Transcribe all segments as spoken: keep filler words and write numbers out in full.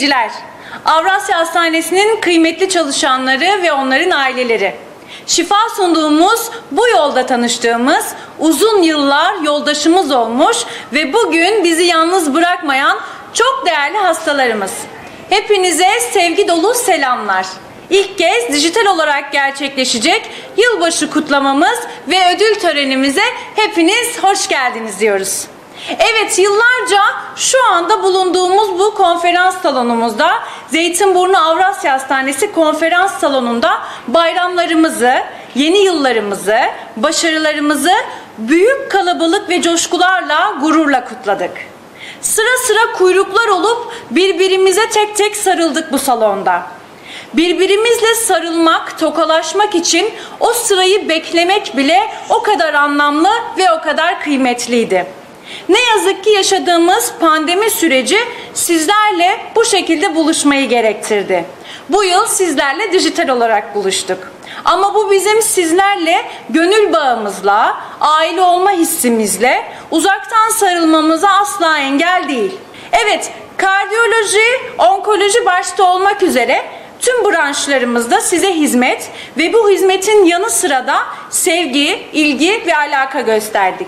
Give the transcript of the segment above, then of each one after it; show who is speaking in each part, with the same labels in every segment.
Speaker 1: seyirciler, Avrasya Hastanesi'nin kıymetli çalışanları ve onların aileleri, şifa sunduğumuz, bu yolda tanıştığımız, uzun yıllar yoldaşımız olmuş ve bugün bizi yalnız bırakmayan çok değerli hastalarımız. Hepinize sevgi dolu selamlar. İlk kez dijital olarak gerçekleşecek yılbaşı kutlamamız ve ödül törenimize hepiniz hoş geldiniz diyoruz. Evet, yıllarca şu anda bulunduğumuz bu konferans salonumuzda, Zeytinburnu Avrasya Hastanesi konferans salonunda bayramlarımızı, yeni yıllarımızı, başarılarımızı büyük kalabalık ve coşkularla, gururla kutladık. Sıra sıra kuyruklar olup birbirimize tek tek sarıldık bu salonda. Birbirimizle sarılmak, tokalaşmak için o sırayı beklemek bile o kadar anlamlı ve o kadar kıymetliydi. Ne yazık ki yaşadığımız pandemi süreci sizlerle bu şekilde buluşmayı gerektirdi. Bu yıl sizlerle dijital olarak buluştuk. Ama bu bizim sizlerle gönül bağımızla, aile olma hissimizle uzaktan sarılmamıza asla engel değil. Evet, kardiyoloji, onkoloji başta olmak üzere tüm branşlarımızda size hizmet ve bu hizmetin yanı sıra da sevgi, ilgi ve alaka gösterdik.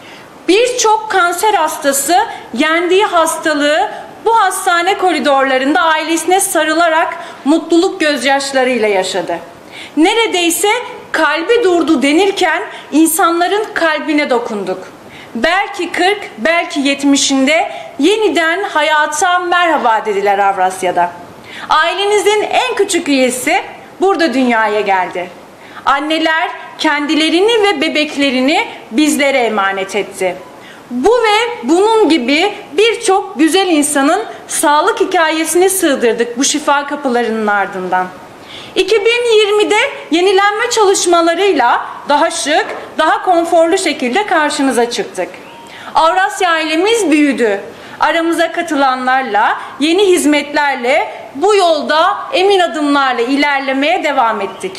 Speaker 1: Birçok kanser hastası yendiği hastalığı bu hastane koridorlarında ailesine sarılarak mutluluk gözyaşlarıyla yaşadı. Neredeyse kalbi durdu denirken insanların kalbine dokunduk. Belki kırk, belki yetmişinde yeniden hayata merhaba dediler Avrasya'da. Ailenizin en küçük üyesi burada dünyaya geldi. Anneler kendilerini ve bebeklerini bizlere emanet etti. Bu ve bunun gibi birçok güzel insanın sağlık hikayesini sığdırdık bu şifa kapılarının ardından. iki bin yirmide yenilenme çalışmalarıyla daha şık, daha konforlu şekilde karşınıza çıktık. Avrasya ailemiz büyüdü. Aramıza katılanlarla, yeni hizmetlerle bu yolda emin adımlarla ilerlemeye devam ettik.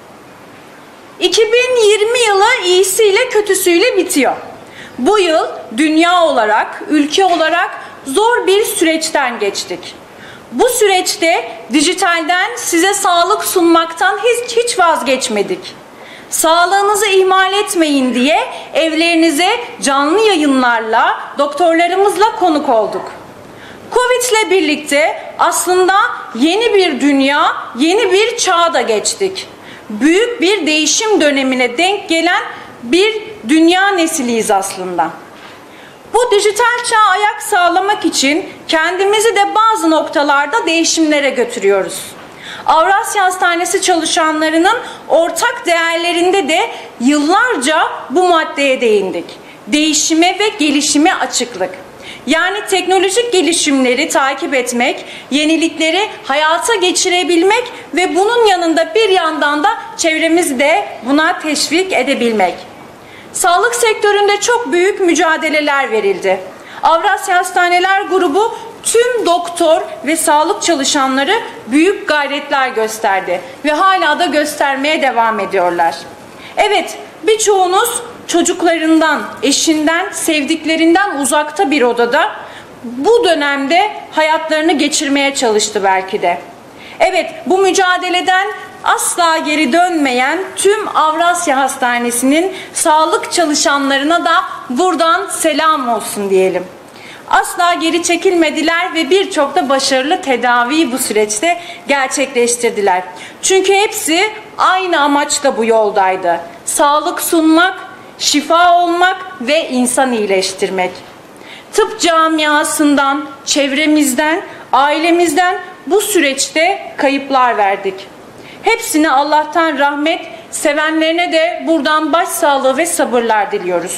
Speaker 1: iki bin yirmi yılı iyisiyle kötüsüyle bitiyor. Bu yıl dünya olarak, ülke olarak zor bir süreçten geçtik. Bu süreçte dijitalden size sağlık sunmaktan hiç, hiç vazgeçmedik. Sağlığınızı ihmal etmeyin diye evlerinize canlı yayınlarla, doktorlarımızla konuk olduk. Covid ile birlikte aslında yeni bir dünya, yeni bir çağa da geçtik. Büyük bir değişim dönemine denk gelen bir dünya nesiliyiz aslında. Bu dijital çağa ayak sağlamak için kendimizi de bazı noktalarda değişimlere götürüyoruz. Avrasya Hastanesi çalışanlarının ortak değerlerinde de yıllarca bu maddeye değindik. Değişime ve gelişime açıklık. Yani teknolojik gelişimleri takip etmek, yenilikleri hayata geçirebilmek ve bunun yanında bir yandan da çevremizi de buna teşvik edebilmek. Sağlık sektöründe çok büyük mücadeleler verildi. Avrasya Hastaneler Grubu tüm doktor ve sağlık çalışanları büyük gayretler gösterdi ve hala da göstermeye devam ediyorlar. Evet, birçoğunuz çocuklarından, eşinden, sevdiklerinden uzakta bir odada bu dönemde hayatlarını geçirmeye çalıştı belki de. Evet, bu mücadeleden asla geri dönmeyen tüm Avrasya Hastanesi'nin sağlık çalışanlarına da buradan selam olsun diyelim. Asla geri çekilmediler ve birçok da başarılı tedaviyi bu süreçte gerçekleştirdiler. Çünkü hepsi aynı amaçla bu yoldaydı. Sağlık sunmak, şifa olmak ve insan iyileştirmek. Tıp camiasından, çevremizden, ailemizden bu süreçte kayıplar verdik. Hepsine Allah'tan rahmet, sevenlerine de buradan başsağlığı ve sabırlar diliyoruz.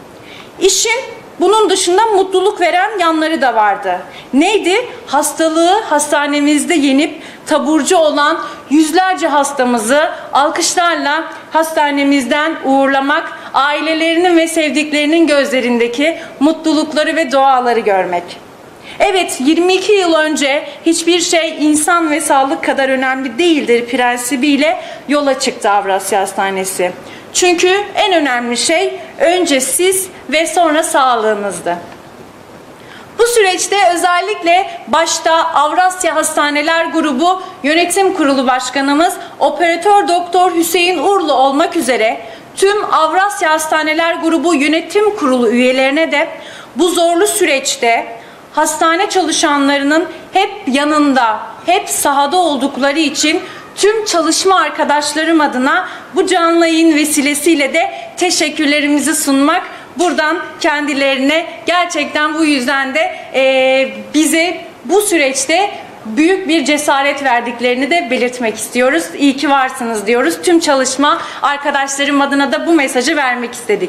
Speaker 1: İşin bunun dışında mutluluk veren yanları da vardı. Neydi? Hastalığı hastanemizde yenip taburcu olan yüzlerce hastamızı alkışlarla hastanemizden uğurlamak, ailelerinin ve sevdiklerinin gözlerindeki mutlulukları ve duaları görmek. Evet, yirmi iki yıl önce hiçbir şey insan ve sağlık kadar önemli değildir prensibiyle yola çıktı Avrasya Hastanesi. Çünkü en önemli şey önce siz ve sonra sağlığınızdı. Bu süreçte özellikle başta Avrasya Hastaneler Grubu Yönetim Kurulu Başkanımız Operatör Doktor Hüseyin Urlu olmak üzere tüm Avrasya Hastaneler Grubu Yönetim Kurulu üyelerine de bu zorlu süreçte hastane çalışanlarının hep yanında, hep sahada oldukları için tüm çalışma arkadaşlarım adına bu canlı yayın vesilesiyle de teşekkürlerimizi sunmak, buradan kendilerine gerçekten bu yüzden de e, bize bu süreçte büyük bir cesaret verdiklerini de belirtmek istiyoruz. İyi ki varsınız diyoruz. Tüm çalışma arkadaşlarım adına da bu mesajı vermek istedik.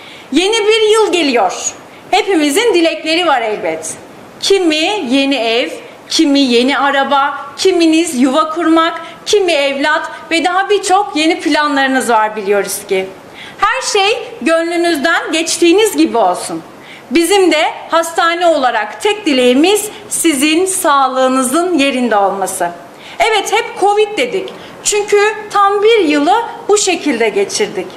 Speaker 1: Yeni bir yıl geliyor. Hepimizin dilekleri var elbet. Kimi yeni ev, kimi yeni araba, kiminiz yuva kurmak, kimi evlat ve daha birçok yeni planlarınız var biliyoruz ki. Her şey gönlünüzden geçtiğiniz gibi olsun. Bizim de hastane olarak tek dileğimiz sizin sağlığınızın yerinde olması. Evet, hep Covid dedik. Çünkü tam bir yılı bu şekilde geçirdik.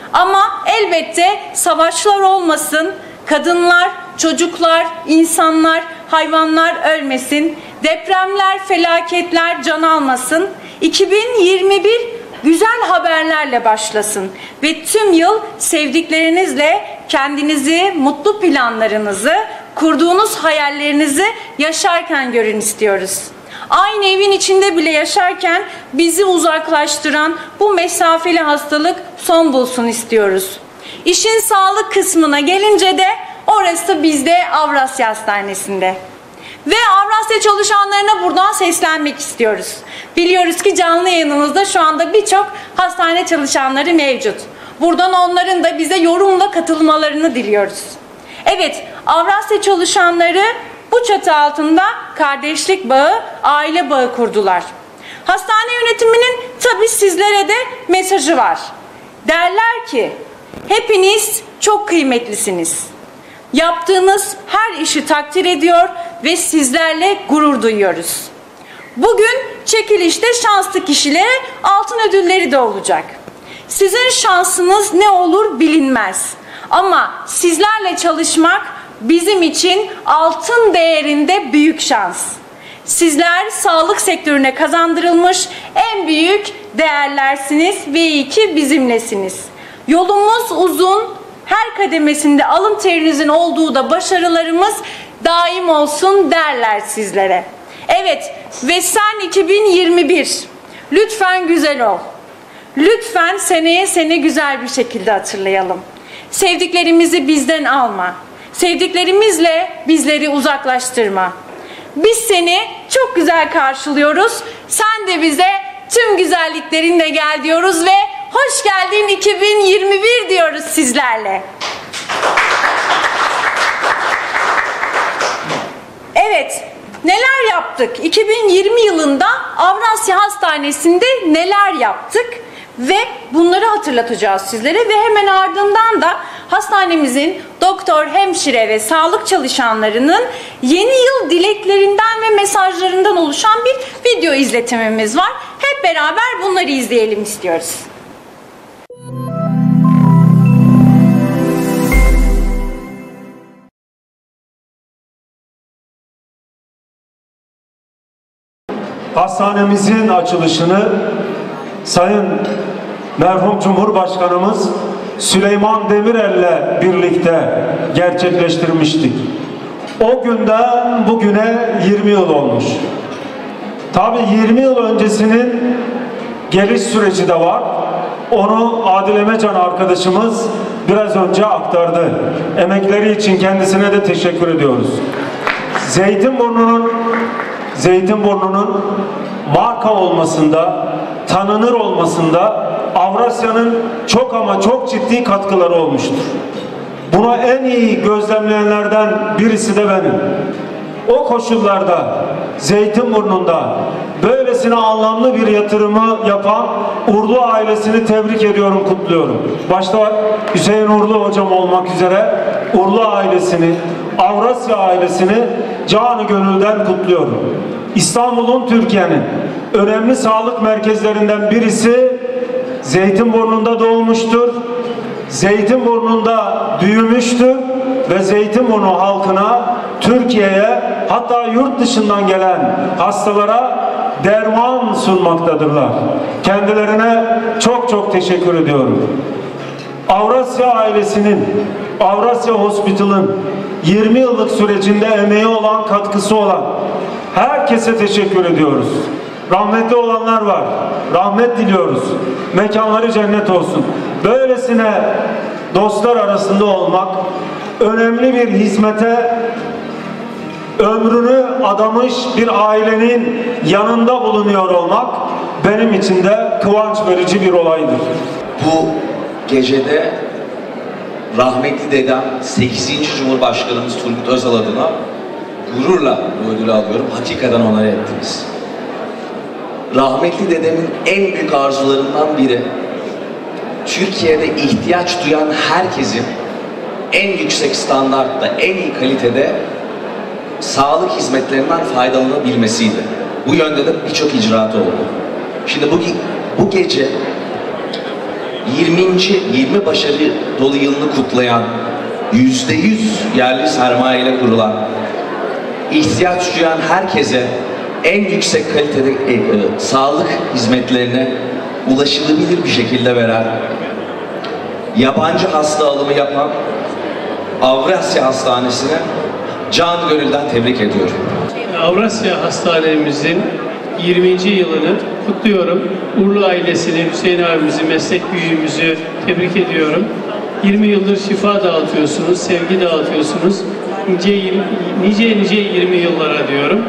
Speaker 1: Ama elbette savaşlar olmasın, kadınlar, çocuklar, insanlar, hayvanlar ölmesin, depremler, felaketler can almasın. iki bin yirmi bir güzel haberlerle başlasın ve tüm yıl sevdiklerinizle kendinizi, mutlu planlarınızı, kurduğunuz hayallerinizi yaşarken görün istiyoruz. Aynı evin içinde bile yaşarken bizi uzaklaştıran bu mesafeli hastalık son bulsun istiyoruz. İşin sağlık kısmına gelince de orası bizde Avrasya Hastanesi'nde. Ve Avrasya çalışanlarına buradan seslenmek istiyoruz. Biliyoruz ki canlı yayınımızda şu anda birçok hastane çalışanları mevcut. Buradan onların da bize yorumla katılmalarını diliyoruz. Evet, Avrasya çalışanları bu çatı altında kardeşlik bağı, aile bağı kurdular. Hastane yönetiminin tabii sizlere de mesajı var. Derler ki, hepiniz çok kıymetlisiniz. Yaptığınız her işi takdir ediyor ve sizlerle gurur duyuyoruz. Bugün çekilişte şanslı kişilere altın ödülleri de olacak. Sizin şansınız ne olur bilinmez. Ama sizlerle çalışmak bizim için altın değerinde büyük şans. Sizler sağlık sektörüne kazandırılmış en büyük değerlersiniz ve iyi ki bizimlesiniz. Yolumuz uzun, her kademesinde alın terinizin olduğu da başarılarımız daim olsun derler sizlere. Evet, ve sen iki bin yirmi bir, lütfen güzel ol. Lütfen seneye seni güzel bir şekilde hatırlayalım. Sevdiklerimizi bizden alma. Sevdiklerimizle bizleri uzaklaştırma. Biz seni çok güzel karşılıyoruz. Sen de bize tüm güzelliklerinle gel diyoruz ve hoş geldin iki bin yirmi bir diyoruz sizlerle. Evet, neler yaptık? iki bin yirmi yılında Avrasya Hastanesi'nde neler yaptık? Ve bunları hatırlatacağız sizlere ve hemen ardından da hastanemizin doktor, hemşire ve sağlık çalışanlarının yeni yıl dileklerinden ve mesajlarından oluşan bir video izletimimiz var. Hep beraber bunları izleyelim istiyoruz.
Speaker 2: Hastanemizin açılışını Sayın merhum Cumhurbaşkanımız Süleyman Demirel'le birlikte gerçekleştirmiştik. O günden bugüne yirmi yıl olmuş. Tabii yirmi yıl öncesinin geliş süreci de var. Onu Adil Emecan arkadaşımız biraz önce aktardı. Emekleri için kendisine de teşekkür ediyoruz. Zeytinburnu'nun Zeytinburnu'nun marka olmasında, tanınır olmasında Avrasya'nın çok ama çok ciddi katkıları olmuştur. Buna en iyi gözlemleyenlerden birisi de benim. O koşullarda Zeytinburnu'nda böylesine anlamlı bir yatırımı yapan Urlu ailesini tebrik ediyorum, kutluyorum. Başta Hüseyin Urlu hocam olmak üzere Urlu ailesini, Avrasya ailesini canı gönülden kutluyorum. İstanbul'un, Türkiye'nin önemli sağlık merkezlerinden birisi Zeytinburnu'nda doğmuştur. Zeytinburnu'nda büyümüştür ve Zeytinburnu halkına Türkiye'ye, hatta yurt dışından gelen hastalara derman sunmaktadırlar. Kendilerine çok çok teşekkür ediyorum. Avrasya ailesinin, Avrasya Hospital'ın yirmi yıllık sürecinde emeği olan, katkısı olan herkese teşekkür ediyoruz. Rahmetli olanlar var. Rahmet diliyoruz. Mekanları cennet olsun. Böylesine dostlar arasında olmak, önemli bir hizmete ömrünü adamış bir ailenin yanında bulunuyor olmak benim için de kıvanç verici bir olaydır.
Speaker 3: Bu gecede rahmetli dedem sekizinci Cumhurbaşkanımız Turgut Özal adına gururla bu ödülü alıyorum. Hakikaten onore ettiniz. Rahmetli dedemin en büyük arzularından biri Türkiye'de ihtiyaç duyan herkesin en yüksek standartta, en iyi kalitede sağlık hizmetlerinden faydalanabilmesiydi. Bu yönde de birçok icraat oldu. Şimdi bu, bu gece yirminci yirmi başarı dolu yılını kutlayan yüzde yüz yerli sermaye ile kurulan, ihtiyaç duyan herkese en yüksek kalitede e, e, sağlık hizmetlerine ulaşılabilir bir şekilde veren, yabancı hasta alımı yapan Avrasya Hastanesi'ne can gönülden tebrik ediyorum.
Speaker 4: Avrasya Hastanemizin yirminci yılını kutluyorum. Uğurlu ailesini, Hüseyin abimizi, meslek büyüğümüzü tebrik ediyorum. yirmi yıldır şifa dağıtıyorsunuz, sevgi dağıtıyorsunuz. Nice nice, nice yirmi yıllara diyorum.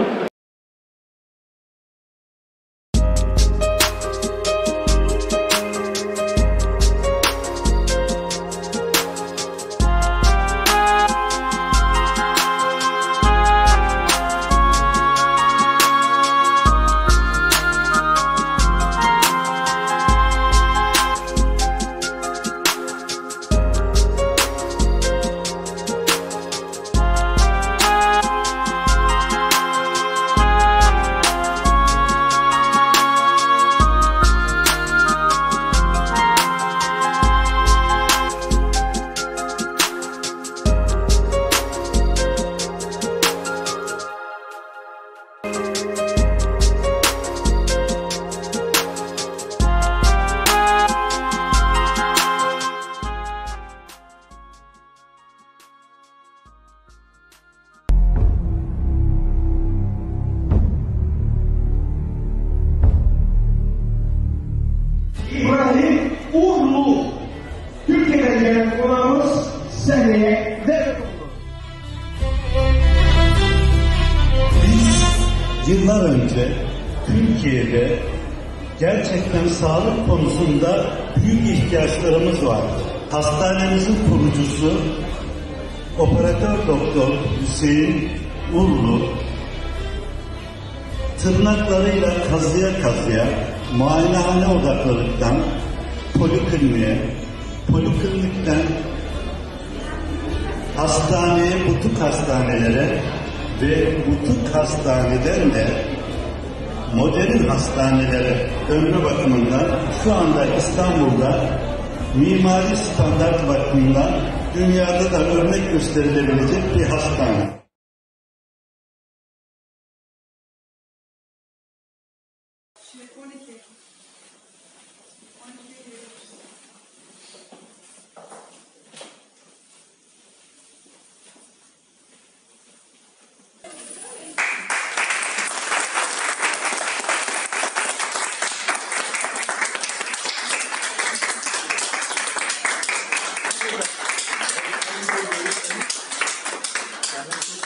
Speaker 5: İbrahim Uğurlu, Türkiye'den gelen konağımız seneye devlet oldu.
Speaker 6: Biz yıllar önce Türkiye'de gerçekten sağlık konusunda büyük ihtiyaçlarımız vardı. Hastanemizin kurucusu operatör doktor Hüseyin Uğurlu tırnaklarıyla kazıya kazıya muayenehane odaklıktan polikliniğe, poliklinikten hastaneye, butik hastanelere ve butik hastaneden de modern hastanelere ömrü bakımından şu anda İstanbul'da mimari standart bakımından dünyada da örnek gösterilebilecek bir hastane.
Speaker 5: Thank you.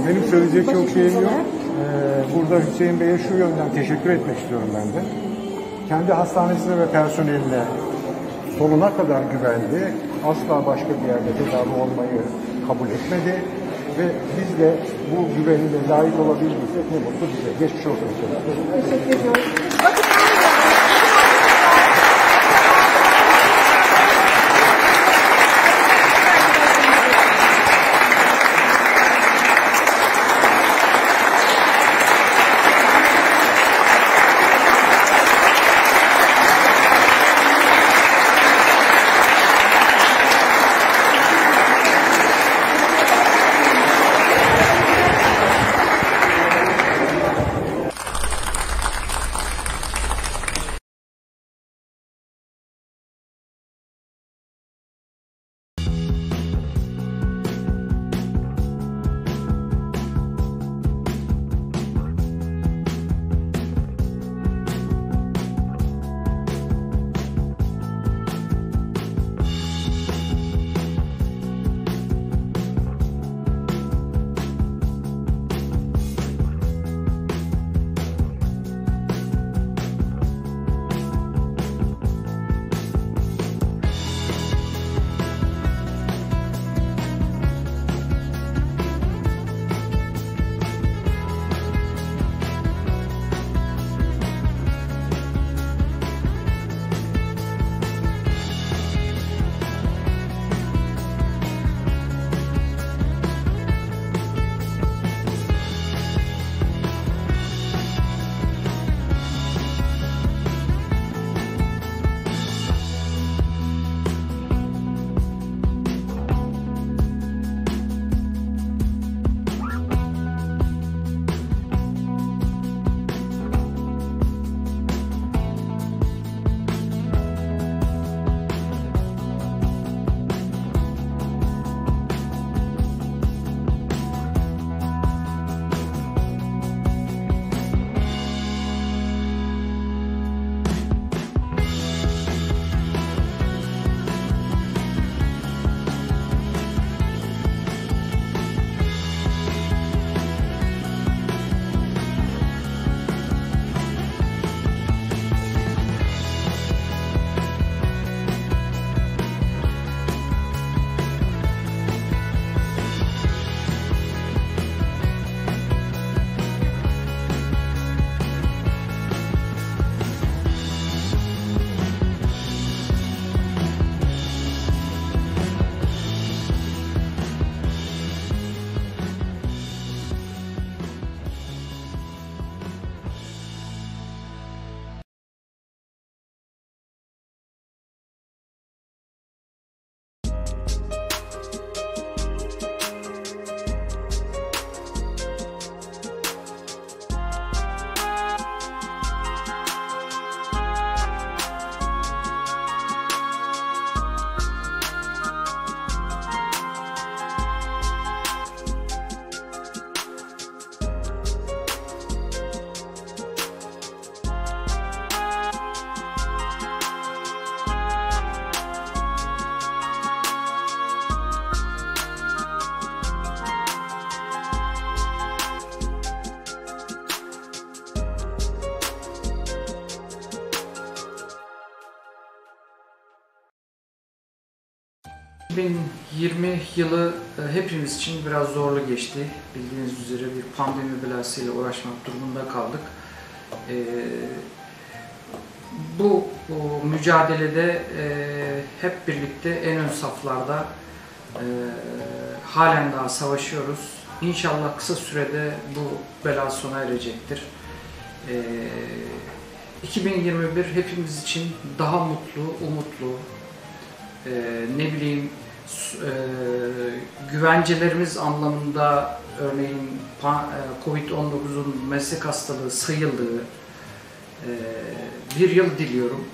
Speaker 7: Benim söyleyecek çok şeyim yok. Ee, burada Hüseyin Bey'e şu yönden teşekkür etmek istiyorum ben de. Kendi hastanesine ve personeline sonuna kadar güvendi. Asla başka bir yerde tedavi olmayı kabul etmedi. Ve biz de bu güvenine layık olabildiysek ne mutlu bize. Geçmiş olsun.
Speaker 8: Teşekkür ediyoruz.
Speaker 9: iki bin yirmi yılı hepimiz için biraz zorlu geçti. Bildiğiniz üzere bir pandemi belasıyla uğraşmak durumunda kaldık. Ee, bu, bu mücadelede e, hep birlikte en ön saflarda e, halen daha savaşıyoruz. İnşallah kısa sürede bu bela sona erecektir. Ee, iki bin yirmi bir hepimiz için daha mutlu, umutlu, e, ne bileyim e, güvencelerimiz anlamında örneğin kovid on dokuzun meslek hastalığı sayıldığı e, bir yıl diliyorum.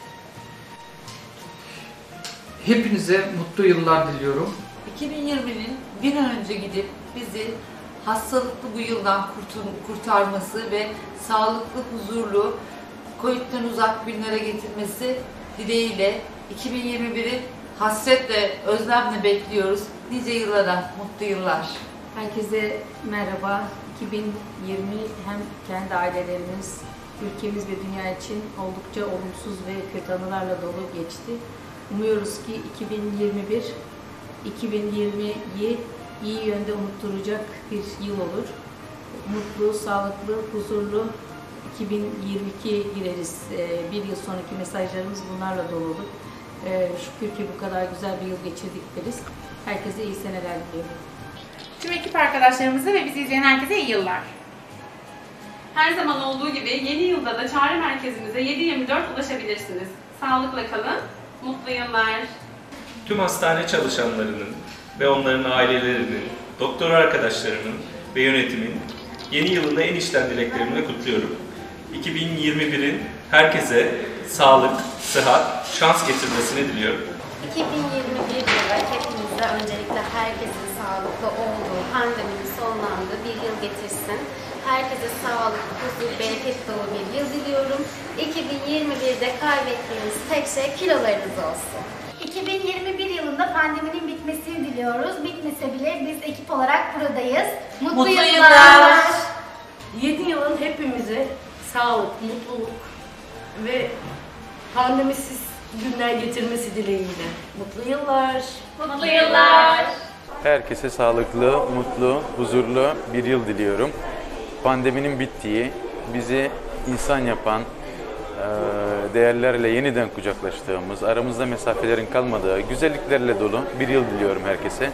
Speaker 9: Hepinize mutlu yıllar diliyorum.
Speaker 10: iki bin yirminin bir an önce gidip bizi hastalıklı bu yıldan kurtarması ve sağlıklı, huzurlu, kovidden uzak günlere getirmesi dileğiyle iki bin yirmi biri hasretle, özlemle bekliyoruz. Nice yıllara, mutlu yıllar.
Speaker 8: Herkese merhaba. iki bin yirmi hem kendi ailelerimiz, ülkemiz ve dünya için oldukça olumsuz ve kötü anılarla dolu geçti. Umuyoruz ki iki bin yirmi bir, iki bin yirmiyi iyi yönde unutturacak bir yıl olur. Mutlu, sağlıklı, huzurlu iki bin yirmi ikiye gireriz. Bir yıl sonraki mesajlarımız bunlarla dolu olur. Şükür ki bu kadar güzel bir yıl geçirdik deriz. Herkese iyi seneler diliyorum.
Speaker 11: Tüm ekip arkadaşlarımıza ve bizi izleyen herkese iyi yıllar. Her zaman olduğu gibi yeni yılda da çağrı merkezimize yedi yirmi dört ulaşabilirsiniz. Sağlıkla kalın, mutlu yıllar.
Speaker 12: Tüm hastane çalışanlarının ve onların ailelerinin, doktor arkadaşlarının ve yönetimin yeni yılında en içten dileklerimle kutluyorum. iki bin yirmi birin herkese sağlık, sıhhat, şans getirmesini diliyorum.
Speaker 13: iki bin yirmi bir yılı hepimize öncelikle herkesin sağlıklı olduğu, pandeminin sonlandığı bir yıl getirsin. Herkese sağlık, huzur, bereket dolu bir yıl diliyorum. iki bin yirmi birde kaybettiğimiz tek şey kilolarınız olsun.
Speaker 14: iki bin yirmi bir yılında pandeminin bitmesini diliyoruz. Bitmese bile biz ekip olarak buradayız. Mutlu,
Speaker 15: Mutlu
Speaker 14: yıllar.
Speaker 15: yıllar. yedi yılın hepimize sağlık, mutluluk ve pandemisiz günler getirmesi dileğiyle. Mutlu yıllar.
Speaker 11: Mutlu yıllar.
Speaker 16: Herkese sağlıklı, mutlu, huzurlu bir yıl diliyorum. Pandeminin bittiği, bizi insan yapan, değerlerle yeniden kucaklaştığımız, aramızda mesafelerin kalmadığı, güzelliklerle dolu bir yıl diliyorum herkese.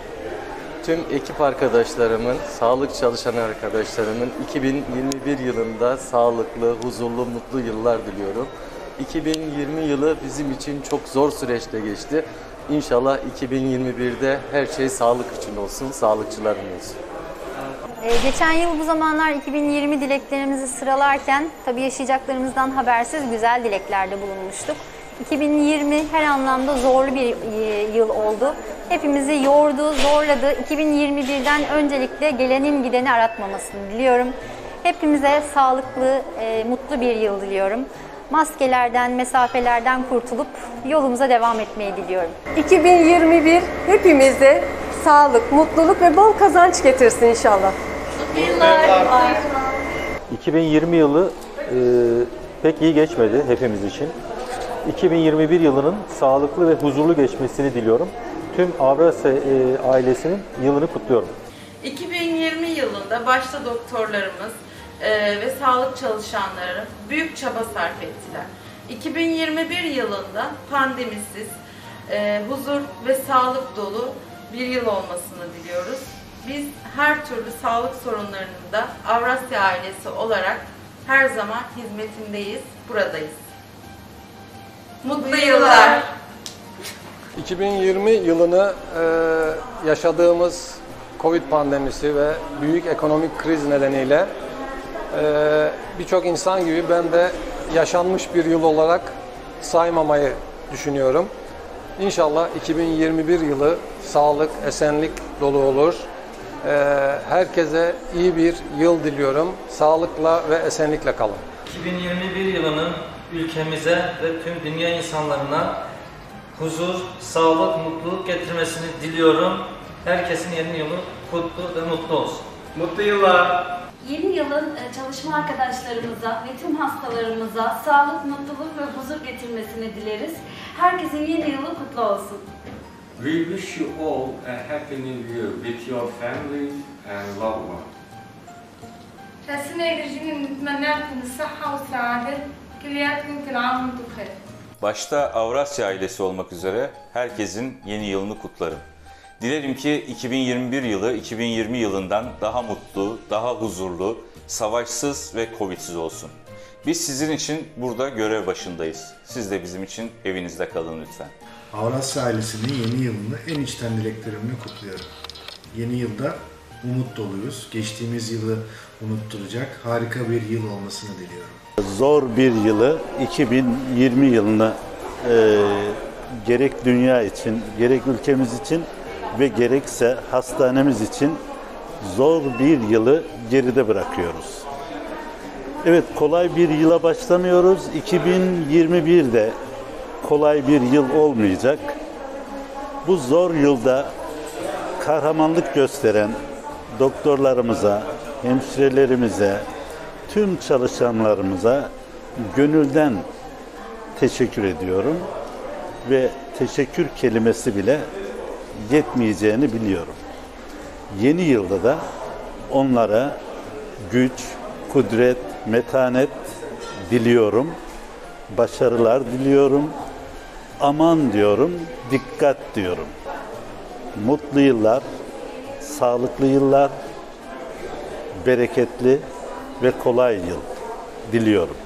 Speaker 17: Tüm ekip arkadaşlarımın, sağlık çalışan arkadaşlarımın iki bin yirmi bir yılında sağlıklı, huzurlu, mutlu yıllar diliyorum. iki bin yirmi yılı bizim için çok zor süreçte geçti. İnşallah iki bin yirmi birde her şey sağlık için olsun, sağlıkçıların olsun.
Speaker 18: Ee, geçen yıl bu zamanlar iki bin yirmi dileklerimizi sıralarken tabii yaşayacaklarımızdan habersiz güzel dileklerde bulunmuştuk. iki bin yirmi her anlamda zorlu bir yıl oldu. Hepimizi yordu, zorladı. iki bin yirmi birden öncelikle gelenin gideni aratmamasını diliyorum. Hepimize sağlıklı, e, mutlu bir yıl diliyorum. Maskelerden, mesafelerden kurtulup yolumuza devam etmeyi diliyorum.
Speaker 19: iki bin yirmi bir hepimize sağlık, mutluluk ve bol kazanç getirsin inşallah.
Speaker 11: Mutlu yıllar.
Speaker 20: iki bin yirmi yılı e, pek iyi geçmedi hepimiz için. iki bin yirmi bir yılının sağlıklı ve huzurlu geçmesini diliyorum. Tüm Avrasya e, ailesinin yılını kutluyorum.
Speaker 21: iki bin yirmi yılında başta doktorlarımız e, ve sağlık çalışanları büyük çaba sarf ettiler. iki bin yirmi bir yılında pandemisiz, e, huzur ve sağlık dolu bir yıl olmasını diliyoruz. Biz her türlü sağlık sorunlarının da Avrasya ailesi olarak her zaman hizmetindeyiz, buradayız. Mutlu yıllar.
Speaker 22: iki bin yirmi yılını e, yaşadığımız Covid pandemisi ve büyük ekonomik kriz nedeniyle e, birçok insan gibi ben de yaşanmış bir yıl olarak saymamayı düşünüyorum. İnşallah iki bin yirmi bir yılı sağlık, esenlik dolu olur. E, herkese iyi bir yıl diliyorum. Sağlıkla ve esenlikle kalın.
Speaker 23: iki bin yirmi bir yılının ülkemize ve tüm dünya insanlarına huzur, sağlık, mutluluk getirmesini diliyorum. Herkesin yeni yılı kutlu ve mutlu olsun.
Speaker 11: Mutlu yıllar.
Speaker 14: Yeni yılın çalışma arkadaşlarımıza ve tüm hastalarımıza sağlık, mutluluk ve huzur getirmesini dileriz. Herkesin yeni yılı kutlu olsun.
Speaker 24: We wish you all a happy new year with your families and loved ones.
Speaker 25: السنة الجديدة نتمنى لكم الصحة والسعادة كلياتكم كل عام وانتم بخير.
Speaker 26: Başta Avrasya ailesi olmak üzere herkesin yeni yılını kutlarım. Dilerim ki iki bin yirmi bir yılı iki bin yirmi yılından daha mutlu, daha huzurlu, savaşsız ve Covid'siz olsun. Biz sizin için burada görev başındayız. Siz de bizim için evinizde kalın lütfen.
Speaker 27: Avrasya ailesinin yeni yılını en içten dileklerimle kutluyorum. Yeni yılda umut doluyuz. Geçtiğimiz yılı unutturacak harika bir yıl olmasını diliyorum.
Speaker 6: Zor bir yılı iki bin yirmi yılını e, gerek dünya için, gerek ülkemiz için ve gerekse hastanemiz için zor bir yılı geride bırakıyoruz. Evet, kolay bir yıla başlamıyoruz. iki bin yirmi birde kolay bir yıl olmayacak. Bu zor yılda kahramanlık gösteren, doktorlarımıza, hemşirelerimize, tüm çalışanlarımıza gönülden teşekkür ediyorum ve teşekkür kelimesi bile yetmeyeceğini biliyorum. Yeni yılda da onlara güç, kudret, metanet diliyorum, başarılar diliyorum, aman diyorum, dikkat diyorum. Mutlu yıllar, sağlıklı yıllar, bereketli ve kolay yıl diliyorum.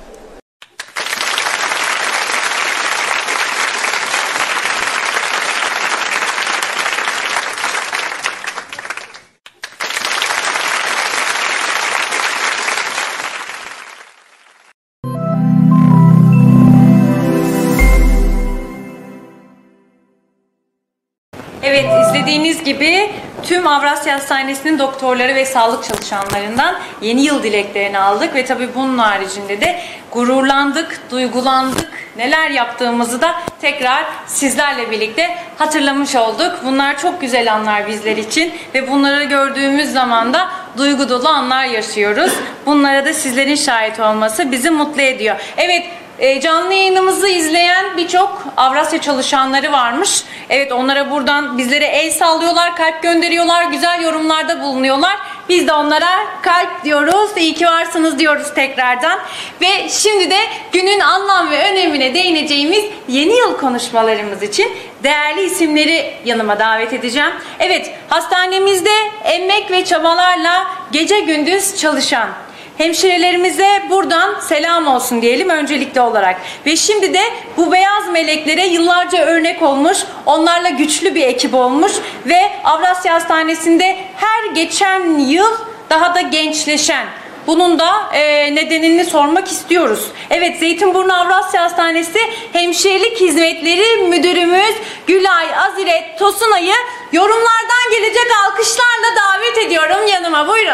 Speaker 1: Evet, izlediğiniz gibi tüm Avrasya Hastanesi'nin doktorları ve sağlık çalışanlarından yeni yıl dileklerini aldık ve tabii bunun haricinde de gururlandık, duygulandık, neler yaptığımızı da tekrar sizlerle birlikte hatırlamış olduk. Bunlar çok güzel anlar bizler için ve bunları gördüğümüz zaman da duygu dolu anlar yaşıyoruz. Bunlara da sizlerin şahit olması bizi mutlu ediyor. Evet, canlı yayınımızı izleyen birçok Avrasya çalışanları varmış. Evet, onlara buradan bizlere el sallıyorlar, kalp gönderiyorlar, güzel yorumlarda bulunuyorlar. Biz de onlara kalp diyoruz, iyi ki varsınız diyoruz tekrardan. Ve şimdi de günün anlam ve önemine değineceğimiz yeni yıl konuşmalarımız için değerli isimleri yanıma davet edeceğim. Evet, hastanemizde emek ve çabalarla gece gündüz çalışan hemşirelerimize buradan selam olsun diyelim öncelikli olarak. Ve şimdi de bu beyaz meleklere yıllarca örnek olmuş, onlarla güçlü bir ekip olmuş ve Avrasya Hastanesi'nde her geçen yıl daha da gençleşen, bunun da e, nedenini sormak istiyoruz. Evet, Zeytinburnu Avrasya Hastanesi Hemşirelik Hizmetleri Müdürümüz Gülay Aziret Tosunay'ı yorumlardan gelecek alkışlarla davet ediyorum yanıma. Buyurun.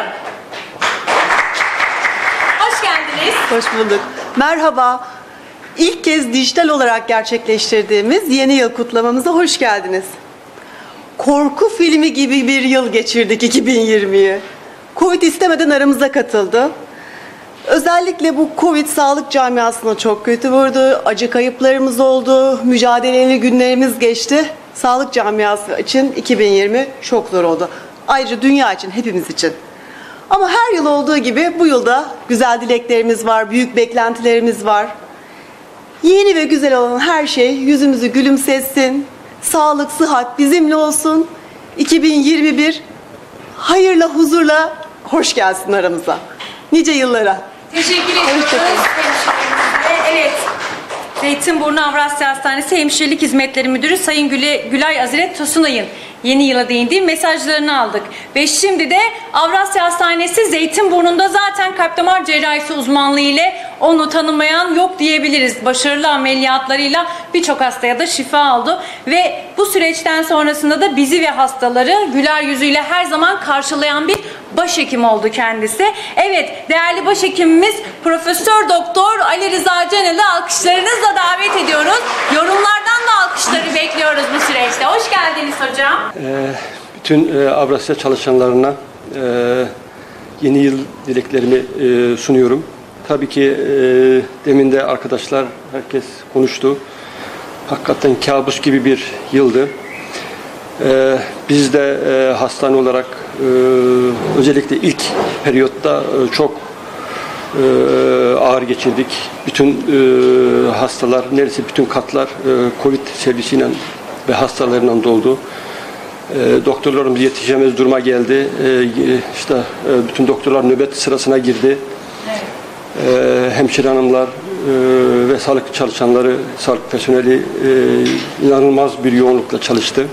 Speaker 1: Hoş geldiniz.
Speaker 2: Hoş bulduk. Merhaba. İlk kez dijital olarak gerçekleştirdiğimiz yeni yıl kutlamamıza hoş geldiniz. Korku filmi gibi bir yıl geçirdik iki bin yirmiyi. Covid istemeden aramıza katıldı. Özellikle bu Covid sağlık camiasına çok kötü vurdu. Acı kayıplarımız oldu. Mücadeleli günlerimiz geçti. Sağlık camiası için iki bin yirmi çok zor oldu. Ayrıca dünya için, hepimiz için. Ama her yıl olduğu gibi bu yılda güzel dileklerimiz var, büyük beklentilerimiz var. Yeni ve güzel olan her şey yüzümüzü gülümsetsin, sağlık, sıhhat bizimle olsun. iki bin yirmi bir hayırla, huzurla hoş gelsin aramıza. Nice yıllara.
Speaker 1: Teşekkür ediyoruz. Evet. Zeytinburnu Avrasya Hastanesi Hemşirelik Hizmetleri Müdürü Sayın Gülay, Gülay Aziret Tosunay'ın yeni yıla değindiği mesajlarını aldık. Ve şimdi de Avrasya Hastanesi Zeytinburnu'nda zaten kalp damar cerrahisi uzmanlığı ile onu tanımayan yok diyebiliriz. Başarılı ameliyatlarıyla birçok hastaya da şifa oldu. Ve bu süreçten sonrasında da bizi ve hastaları güler yüzüyle her zaman karşılayan bir başhekim oldu kendisi. Evet, değerli başhekimimiz Profesör Doktor Ali Rıza Canel'i alkışlarınızla davet ediyoruz. Yorumlardan da alkışları bekliyoruz bu süreçte. Hoş geldiniz hocam.
Speaker 3: Ee, bütün e, Avrasya çalışanlarına e, yeni yıl dileklerimi e, sunuyorum. Tabii ki e, demin de arkadaşlar, herkes konuştu. Hakikaten kabus gibi bir yıldı. E, biz de e, hastane olarak e, özellikle ilk periyotta e, çok e, ağır geçirdik. Bütün e, hastalar, neredeyse bütün katlar e, Covid servisiyle ve hastalarından doldu. E, doktorlarımız yetişemez duruma geldi. E, işte e, bütün doktorlar nöbet sırasına girdi. Evet. E, hemşire hanımlar e, ve sağlık çalışanları, sağlık personeli e, inanılmaz bir yoğunlukla çalıştı.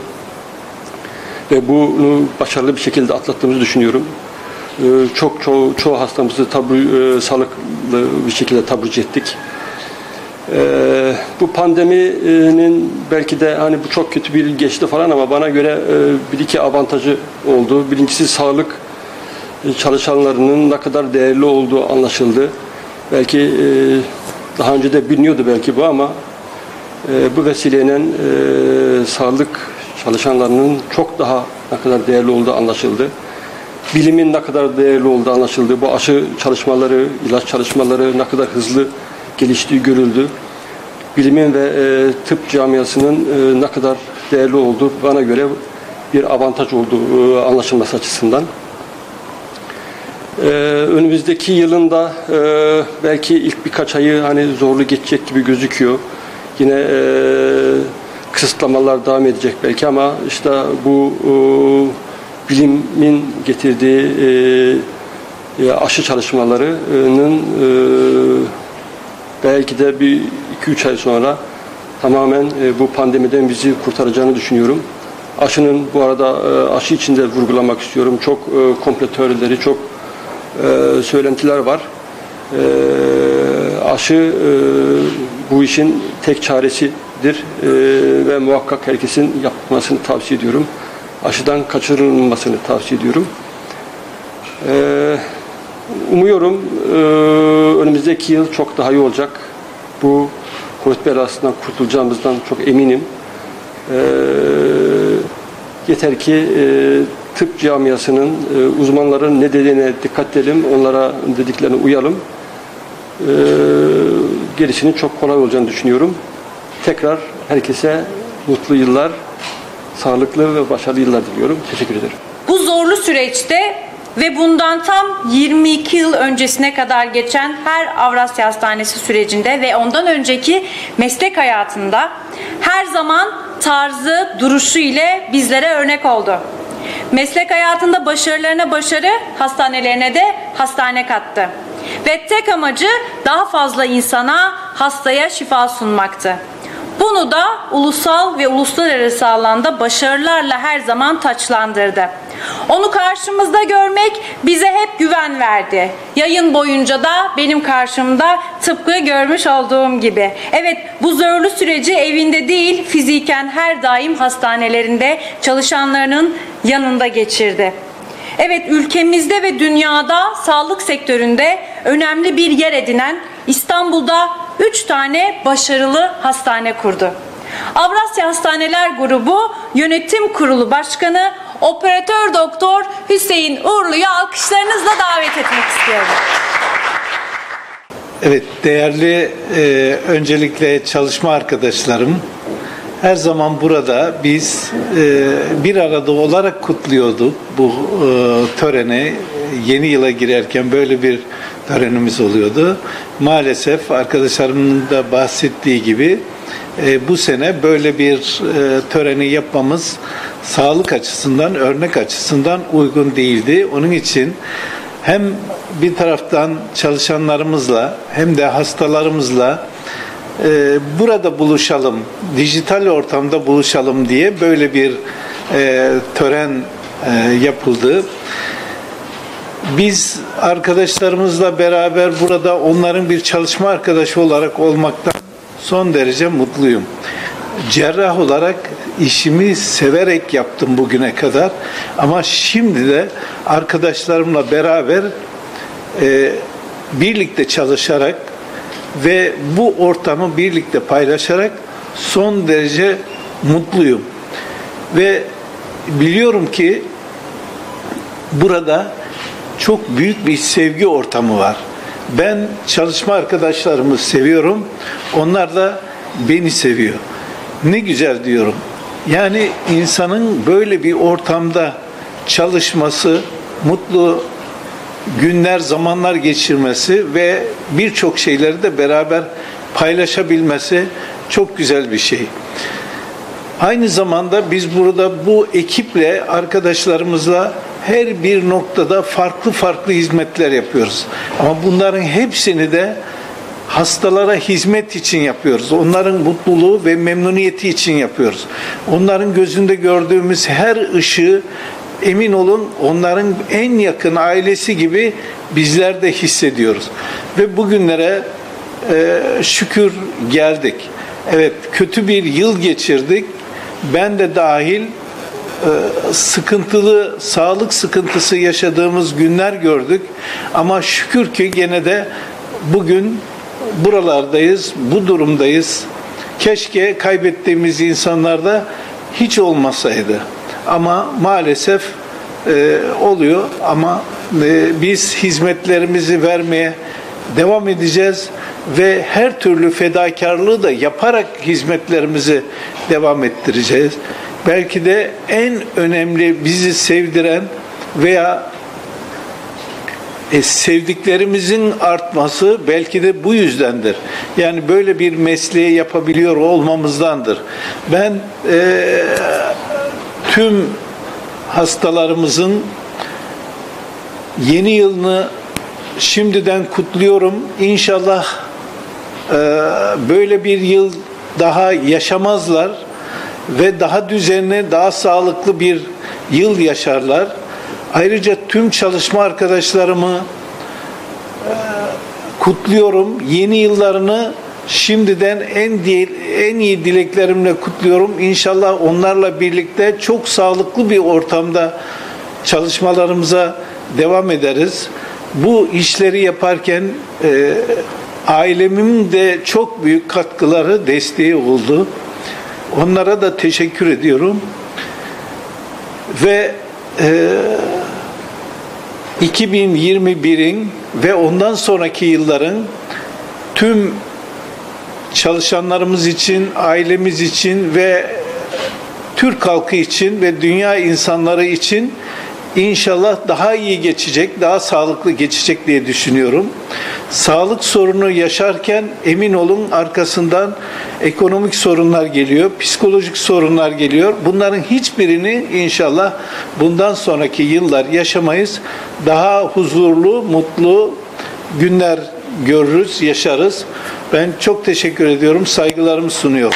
Speaker 3: Ve bunu başarılı bir şekilde atlattığımızı düşünüyorum. E, çok çoğu, çoğu hastamızı tabu, e, sağlıklı bir şekilde taburcu ettik. Ee, bu pandeminin belki de hani bu çok kötü bir yıl geçti falan ama bana göre e, bir iki avantajı oldu. Birincisi sağlık çalışanlarının ne kadar değerli olduğu anlaşıldı. Belki e, daha önce de biliniyordu belki bu ama e, bu vesileyle e, sağlık çalışanlarının çok daha ne kadar değerli olduğu anlaşıldı. bilimin ne kadar değerli olduğu anlaşıldı. Bu aşı çalışmaları, ilaç çalışmaları ne kadar hızlı geliştiği görüldü. Bilimin ve e, tıp camiasının e, ne kadar değerli olduğu bana göre bir avantaj oldu e, anlaşılması açısından. E, önümüzdeki yılında e, belki ilk birkaç ayı hani zorlu geçecek gibi gözüküyor. Yine e, kısıtlamalar devam edecek belki ama işte bu e, bilimin getirdiği e, aşı çalışmalarının e, belki de bir iki üç ay sonra tamamen e, bu pandemiden bizi kurtaracağını düşünüyorum. Aşının bu arada e, aşı içinde vurgulamak istiyorum. Çok e, komplo teorileri, çok e, söylentiler var. E, aşı e, bu işin tek çaresidir e, ve muhakkak herkesin yapmasını tavsiye ediyorum. Aşıdan kaçırılmasını tavsiye ediyorum. Ee, umuyorum e, önümüzdeki yıl çok daha iyi olacak. Bu Covid belasından kurtulacağımızdan çok eminim. Ee, yeter ki e, tıp camiasının, e, uzmanların ne dediğine dikkat edelim, onlara dediklerine uyalım. Ee, gerisinin çok kolay olacağını düşünüyorum. Tekrar herkese mutlu yıllar, sağlıklı ve başarılı yıllar diliyorum. Teşekkür ederim.
Speaker 1: Bu zorlu süreçte ve bundan tam yirmi iki yıl öncesine kadar geçen her Avrasya Hastanesi sürecinde ve ondan önceki meslek hayatında her zaman tarzı, duruşu ile bizlere örnek oldu. Meslek hayatında başarılarına başarı, hastanelerine de hastane kattı. Ve tek amacı daha fazla insana, hastaya şifa sunmaktı. Bunu da ulusal ve uluslararası alanda başarılarla her zaman taçlandırdı. Onu karşımızda görmek bize hep güven verdi. Yayın boyunca da benim karşımda tıpkı görmüş olduğum gibi. Evet, bu zorlu süreci evinde değil, fiziken her daim hastanelerinde çalışanlarının yanında geçirdi. Evet, ülkemizde ve dünyada sağlık sektöründe önemli bir yer edinen İstanbul'da üç tane başarılı hastane kurdu. Avrasya Hastaneler Grubu Yönetim Kurulu Başkanı Operatör Doktor Hüseyin Uğurlu'yu alkışlarınızla davet etmek istiyorum.
Speaker 4: Evet, değerli e, öncelikle çalışma arkadaşlarım, her zaman burada biz e, bir arada olarak kutluyorduk bu e, töreni. Yeni yıla girerken böyle bir törenimiz oluyordu. Maalesef arkadaşlarımın da bahsettiği gibi e, bu sene böyle bir e, töreni yapmamız sağlık açısından, örnek açısından uygun değildi. Onun için hem bir taraftan çalışanlarımızla hem de hastalarımızla e, burada buluşalım, dijital ortamda buluşalım diye böyle bir e, tören e, yapıldı. Biz arkadaşlarımızla beraber burada onların bir çalışma arkadaşı olarak olmaktan son derece mutluyum. Cerrah olarak işimi severek yaptım bugüne kadar ama şimdi de arkadaşlarımla beraber e, birlikte çalışarak ve bu ortamı birlikte paylaşarak son derece mutluyum. Ve biliyorum ki burada çok büyük bir sevgi ortamı var. Ben çalışma arkadaşlarımı seviyorum. Onlar da beni seviyor. Ne güzel diyorum. Yani insanın böyle bir ortamda çalışması, mutlu günler, zamanlar geçirmesi ve birçok şeyleri de beraber paylaşabilmesi çok güzel bir şey. Aynı zamanda biz burada bu ekiple, arkadaşlarımızla her bir noktada farklı farklı hizmetler yapıyoruz. Ama bunların hepsini de hastalara hizmet için yapıyoruz. Onların mutluluğu ve memnuniyeti için yapıyoruz. Onların gözünde gördüğümüz her ışığı, emin olun, onların en yakın ailesi gibi bizler de hissediyoruz. Ve bugünlere e, şükür geldik. Evet, kötü bir yıl geçirdik. Ben de dahil sıkıntılı, sağlık sıkıntısı yaşadığımız günler gördük. Ama şükür ki gene de bugün buralardayız, bu durumdayız. Keşke kaybettiğimiz insanlar da hiç olmasaydı. Ama maalesef e, oluyor ama e, biz hizmetlerimizi vermeye devam edeceğiz ve her türlü fedakarlığı da yaparak hizmetlerimizi devam ettireceğiz. Belki de en önemli bizi sevdiren veya e, sevdiklerimizin artması belki de bu yüzdendir. Yani böyle bir mesleği yapabiliyor olmamızdandır. Ben e, tüm hastalarımızın yeni yılını şimdiden kutluyorum. İnşallah e, böyle bir yıl daha yaşamazlar ve daha düzenli, daha sağlıklı bir yıl yaşarlar. Ayrıca tüm çalışma arkadaşlarımı e, kutluyorum. Yeni yıllarını şimdiden en değil, en iyi dileklerimle kutluyorum. İnşallah onlarla birlikte çok sağlıklı bir ortamda çalışmalarımıza devam ederiz. Bu işleri yaparken e, ailemin de çok büyük katkıları, desteği oldu. Onlara da teşekkür ediyorum. Ve e, iki bin yirmi birin ve ondan sonraki yılların tüm çalışanlarımız için, ailemiz için ve Türk halkı için ve dünya insanları için İnşallah daha iyi geçecek, daha sağlıklı geçecek diye düşünüyorum. Sağlık sorunu yaşarken emin olun arkasından ekonomik sorunlar geliyor, psikolojik sorunlar geliyor. Bunların hiçbirini inşallah bundan sonraki yıllar yaşamayız. Daha huzurlu, mutlu günler görürüz, yaşarız. Ben çok teşekkür ediyorum, saygılarımı sunuyorum.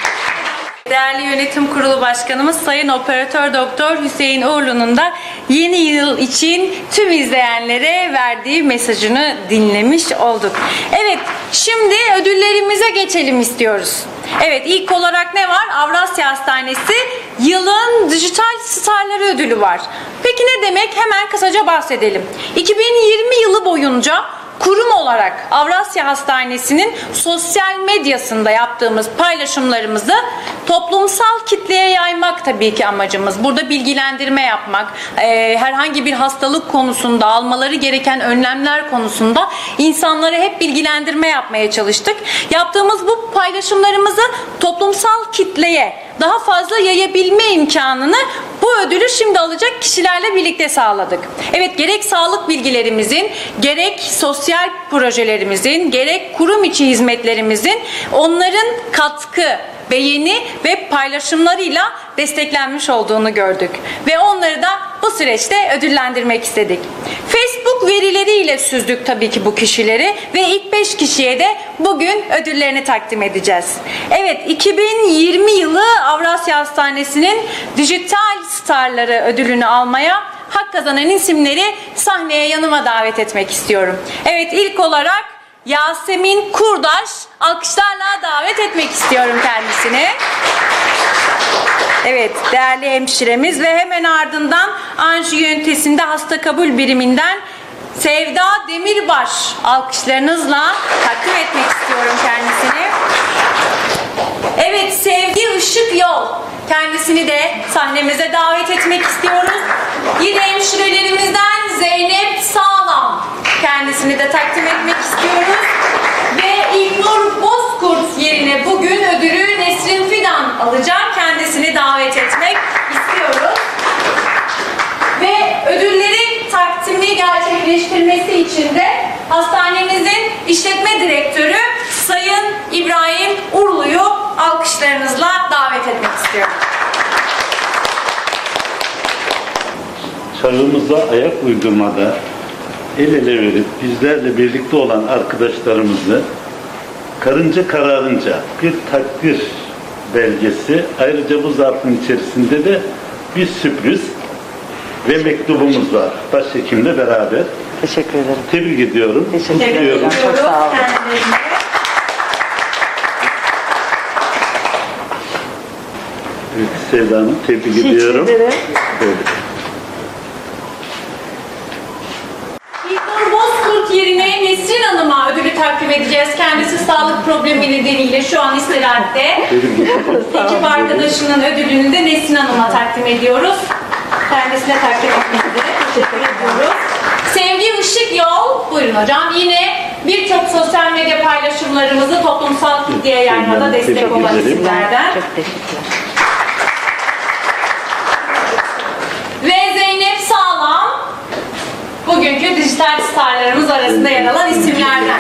Speaker 1: Değerli Yönetim Kurulu Başkanımız Sayın Operatör Doktor Hüseyin Uğurlu'nun da yeni yıl için tüm izleyenlere verdiği mesajını dinlemiş olduk. Evet, şimdi ödüllerimize geçelim istiyoruz. Evet, ilk olarak ne var? Avrasya Hastanesi yılın dijital starları ödülü var. Peki ne demek? Hemen kısaca bahsedelim. iki bin yirmi yılı boyunca kurum olarak Avrasya Hastanesi'nin sosyal medyasında yaptığımız paylaşımlarımızı toplumsal kitleye yaymak tabii ki amacımız. Burada bilgilendirme yapmak, e, herhangi bir hastalık konusunda almaları gereken önlemler konusunda insanları hep bilgilendirme yapmaya çalıştık. Yaptığımız bu paylaşımlarımızı toplumsal kitleye daha fazla yayabilme imkanını bu ödülü şimdi alacak kişilerle birlikte sağladık. Evet, gerek sağlık bilgilerimizin, gerek sosyal projelerimizin, gerek kurum içi hizmetlerimizin onların katkı, beğeni ve paylaşımlarıyla desteklenmiş olduğunu gördük. Ve onları da bu süreçte ödüllendirmek istedik. Facebook verileriyle süzdük tabii ki bu kişileri ve ilk beş kişiye de bugün ödüllerini takdim edeceğiz. Evet, iki bin yirmi yılı Avrasya Hastanesi'nin dijital starları ödülünü almaya hak kazanan isimleri sahneye yanıma davet etmek istiyorum. Evet, ilk olarak Yasemin Kurdaş, alkışlarla davet etmek istiyorum kendisini. Evet, değerli hemşiremiz ve hemen ardından anjiyo ünitesinde hasta kabul biriminden Sevda Demirbaş, alkışlarınızla takdim etmek istiyorum kendisini. Evet, Sevgi Işık Yol, kendisini de sahnemize davet etmek istiyoruz. Yine hemşirelerimizden Zeynep Sağlam, kendisini de takdim etmek istiyoruz. Ve İlknur Bozkurt yerine bugün ödülü Nesrin Fidan alacak. Kendisini davet etmek istiyoruz. Ve ödüllerin takdimi gerçekleştirmesi için de hastanemizin işletme direktörü Sayın İbrahim Urlu'yu alkışlarınızla davet etmek istiyorum.
Speaker 6: Çağımıza ayak uydurmada el ele verip bizlerle birlikte olan arkadaşlarımızı karınca kararınca bir takdir belgesi, ayrıca bu zarfın içerisinde de bir sürpriz ve mektubumuz var. Başhekimle beraber.
Speaker 2: Teşekkür ederim.
Speaker 6: Tebrik ediyorum.
Speaker 2: Teşekkür ederim. Çok sağ olun.
Speaker 6: Evet, Sevda Hanım, tebrik
Speaker 2: Teşekkür
Speaker 6: ediyorum.
Speaker 2: ederim.
Speaker 6: Evet.
Speaker 1: İlknur Bozkurt yerine Nesrin Hanım'a ödülü takdim edeceğiz. Kendisi sağlık problemi nedeniyle şu an istirahatte. Ekip arkadaşının ödülünü de Nesrin Hanım'a takdim ediyoruz. kendisine takdim etmek üzere teşekkür ediyoruz. Sevgi Işık Yol, buyurun hocam. Yine birçok sosyal medya paylaşımlarımızı toplumsal kitleye yaymada destek olan isimlerden. Çok teşekkürler. Ve Zeynep Sağlam, bugünkü dijital starlarımız arasında yer alan isimlerden.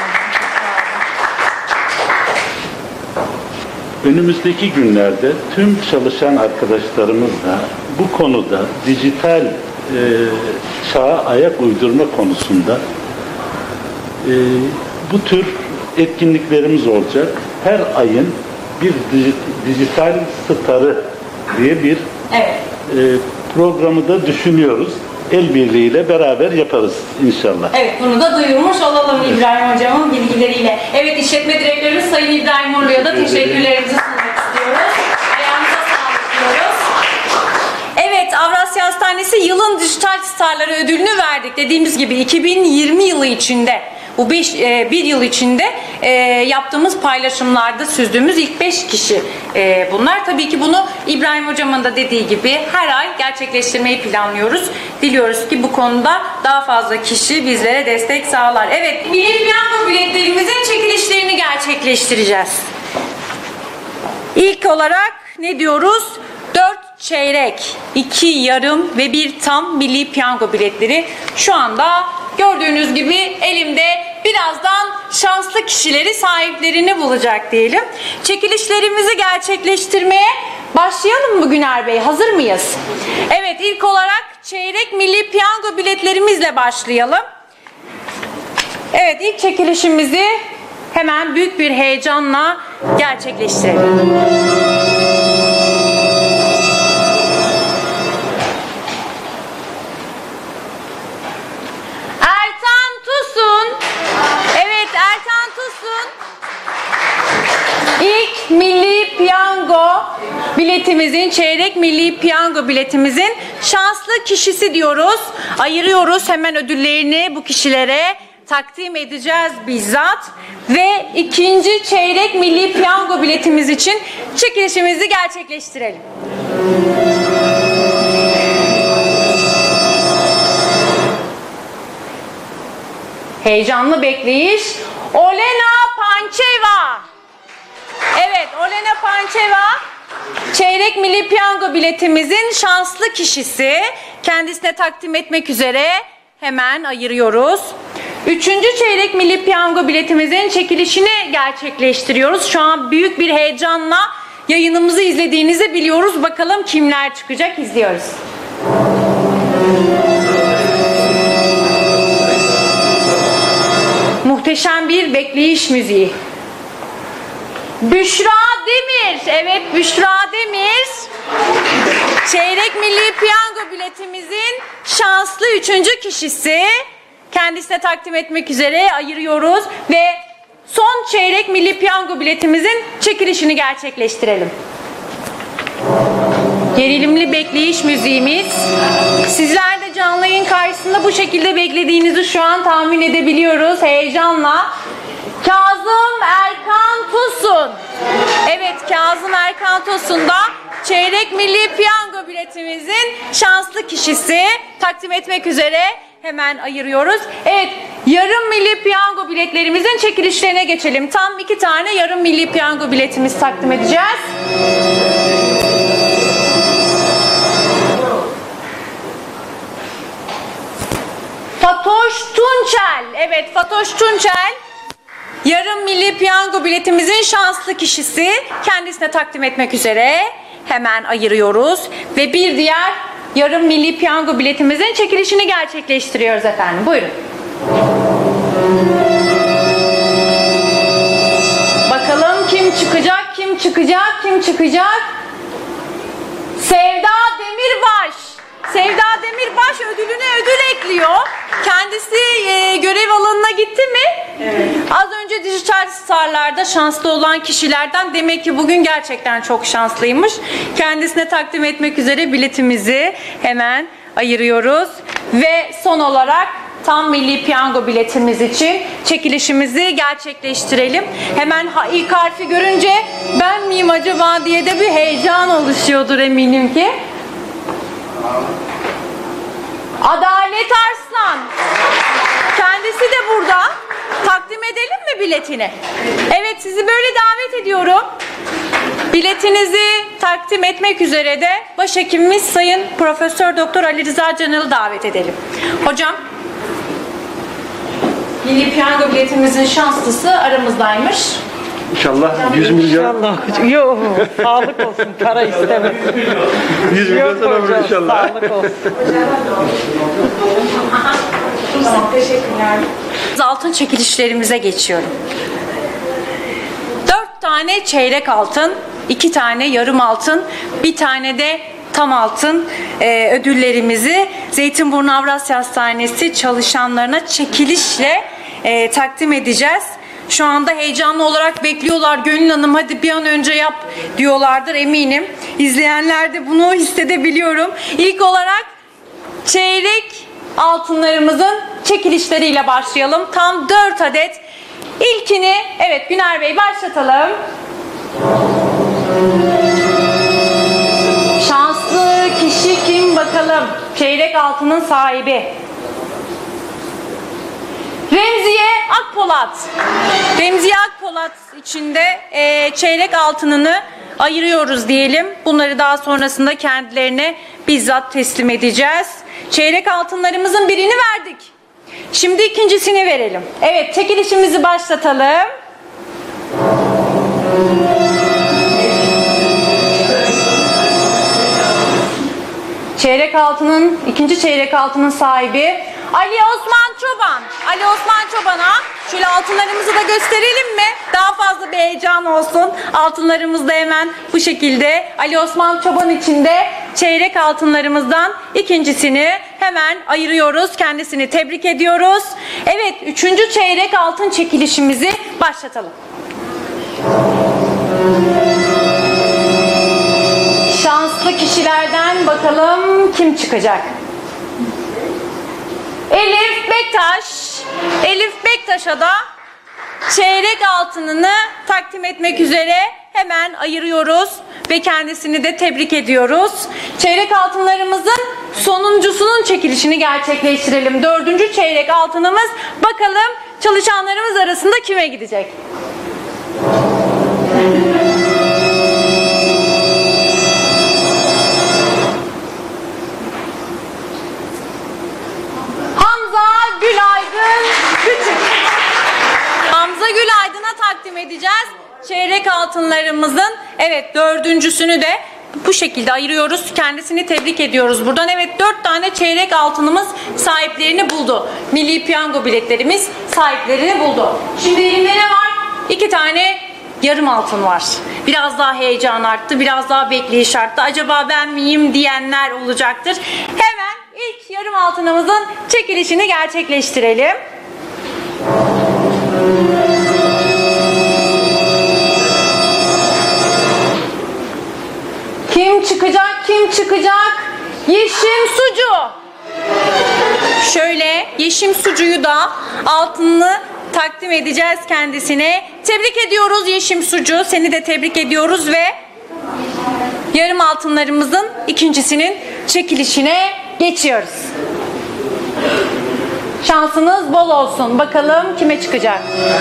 Speaker 6: Önümüzdeki günlerde tüm çalışan arkadaşlarımızla bu konuda dijital e, çağa ayak uydurma konusunda e, bu tür etkinliklerimiz olacak. Her ayın bir dijital starı diye bir
Speaker 1: evet.
Speaker 6: e, programı da düşünüyoruz. El birliğiyle beraber yaparız inşallah.
Speaker 1: Evet, bunu da duyurmuş olalım İbrahim Hocam'ın bilgileriyle. Evet, işletme direktörümüz Sayın İbrahim Urlu'ya da teşekkürlerimizi sunmak istiyoruz. Ayağınıza sağlık diyoruz. Evet, Avrasya Hastanesi yılın dijital starları ödülünü verdik. Dediğimiz gibi iki bin yirmi yılı içinde, bu beş, e, bir yıl içinde e, yaptığımız paylaşımlarda süzdüğümüz ilk beş kişi e, bunlar. Tabii ki bunu İbrahim Hocam'ın da dediği gibi her ay gerçekleştirmeyi planlıyoruz. Diliyoruz ki bu konuda daha fazla kişi bizlere destek sağlar. Evet, Milli Piyango biletlerimizin çekilişlerini gerçekleştireceğiz. İlk olarak ne diyoruz? dört çeyrek, iki yarım ve bir tam Milli Piyango biletleri şu anda gördüğünüz gibi elimde. Birazdan şanslı kişileri sahiplerini bulacak diyelim. Çekilişlerimizi gerçekleştirmeye başlayalım mı Güner Bey? Hazır mıyız? Evet, ilk olarak çeyrek Milli Piyango biletlerimizle başlayalım. Evet, ilk çekilişimizi hemen büyük bir heyecanla gerçekleştirelim. Evet, Ertan Tusun ilk Milli Piyango biletimizin, çeyrek Milli Piyango biletimizin şanslı kişisi diyoruz. Ayırıyoruz hemen ödüllerini bu kişilere takdim edeceğiz bizzat. Ve ikinci çeyrek Milli Piyango biletimiz için çekilişimizi gerçekleştirelim. Heyecanlı bekleyiş. Olena Pançeva. Evet, Olena Pançeva çeyrek Milli Piyango biletimizin şanslı kişisi. Kendisine takdim etmek üzere hemen ayırıyoruz. Üçüncü çeyrek Milli Piyango biletimizin çekilişini gerçekleştiriyoruz. Şu an büyük bir heyecanla yayınımızı izlediğinizi biliyoruz. Bakalım kimler çıkacak, izliyoruz. Muhteşem bir bekleyiş müziği. Büşra Demir. Evet, Büşra Demir. Çeyrek Milli Piyango biletimizin şanslı üçüncü kişisi. Kendisine takdim etmek üzere ayırıyoruz ve son çeyrek Milli Piyango biletimizin çekilişini gerçekleştirelim. Gerilimli bekleyiş müziğimiz. Sizler de canlı yayın karşısında bu şekilde beklediğinizi şu an tahmin edebiliyoruz heyecanla. Kazım Erkan Tosun. Evet, Kazım Erkan Tosun da çeyrek Milli Piyango biletimizin şanslı kişisi. Takdim etmek üzere hemen ayırıyoruz. Evet, yarım Milli Piyango biletlerimizin çekilişlerine geçelim. Tam iki tane yarım Milli Piyango biletimiz takdim edeceğiz. Fatoş Tunçel. Evet, Fatoş Tunçel yarım Milli Piyango biletimizin şanslı kişisi. Kendisine takdim etmek üzere hemen ayırıyoruz. Ve bir diğer yarım Milli Piyango biletimizin çekilişini gerçekleştiriyoruz efendim. Buyurun. Bakalım kim çıkacak, kim çıkacak, kim çıkacak? Sevda Demirbaş. Sevda Demirbaş ödülüne ödül ekliyor. Kendisi e, görev alanına gitti mi? Evet. Az önce dijital starlarda şanslı olan kişilerden, demek ki bugün gerçekten çok şanslıymış. Kendisine takdim etmek üzere biletimizi hemen ayırıyoruz. Ve son olarak tam Milli Piyango biletimiz için çekilişimizi gerçekleştirelim. Hemen ilk harfi görünce ben miyim acaba diye de bir heyecan oluşuyordur eminim ki. Adalet Arslan. Kendisi de burada. Takdim edelim mi biletini? Evet, sizi böyle davet ediyorum. Biletinizi takdim etmek üzere de başhekimimiz Sayın Profesör Doktor Ali Rıza Canal'ı davet edelim. Hocam, Milli Piyango biletimizin şanslısı aramızdaymış.
Speaker 3: İnşallah yüz milyon.
Speaker 5: İnşallah. Yok, sağlık olsun. Para istemem.
Speaker 3: yüz milyon sana olur inşallah.
Speaker 5: Sağlık olsun.
Speaker 1: Teşekkürler. Altın çekilişlerimize geçiyorum. Dört tane çeyrek altın, iki tane yarım altın, bir tane de tam altın e, ödüllerimizi Zeytinburnu Avrasya Hastanesi çalışanlarına çekilişle e, takdim edeceğiz. Şu anda heyecanlı olarak bekliyorlar. Gönül Hanım hadi bir an önce yap diyorlardır eminim. İzleyenler de bunu hissedebiliyorum. İlk olarak çeyrek altınlarımızın çekilişleriyle başlayalım. Tam dört adet. İlkini evet Güner Bey başlatalım. Şanslı kişi kim bakalım? Çeyrek altının sahibi. Remziye Akpolat. Remziye Akpolat içinde e, çeyrek altınını ayırıyoruz diyelim. Bunları daha sonrasında kendilerine bizzat teslim edeceğiz. Çeyrek altınlarımızın birini verdik. Şimdi ikincisini verelim. Evet, çekilişimizi başlatalım. Çeyrek altının, ikinci çeyrek altının sahibi Ali Osman Çoban. Ali Osman Çoban'a şöyle altınlarımızı da gösterelim mi? Daha fazla bir heyecan olsun. Altınlarımız da hemen bu şekilde. Ali Osman Çoban için de çeyrek altınlarımızdan ikincisini hemen ayırıyoruz. Kendisini tebrik ediyoruz. Evet, üçüncü çeyrek altın çekilişimizi başlatalım. Şanslı kişilerden bakalım kim çıkacak? Elif Bektaş. Elif Bektaş'a da çeyrek altınını takdim etmek üzere hemen ayırıyoruz ve kendisini de tebrik ediyoruz. Çeyrek altınlarımızın sonuncusunun çekilişini gerçekleştirelim. Dördüncü çeyrek altınımız bakalım çalışanlarımız arasında kime gidecek? Gülaydın Küçük. Hamza Gülaydın'a takdim edeceğiz. Çeyrek altınlarımızın evet dördüncüsünü de bu şekilde ayırıyoruz. Kendisini tebrik ediyoruz buradan. Evet, dört tane çeyrek altınımız sahiplerini buldu. Milli Piyango biletlerimiz sahiplerini buldu. Şimdi elimde ne var? İki tane yarım altın var. Biraz daha heyecan arttı. Biraz daha bekleyiş arttı. Acaba ben miyim diyenler olacaktır. Hemen İlk yarım altınımızın çekilişini gerçekleştirelim. Kim çıkacak? Kim çıkacak? Yeşim Sucu. Şöyle Yeşim Sucu'yu da altınını takdim edeceğiz kendisine. Tebrik ediyoruz Yeşim Sucu. Seni de tebrik ediyoruz ve yarım altınlarımızın ikincisinin çekilişine geçiyoruz. Şansınız bol olsun. Bakalım kime çıkacak?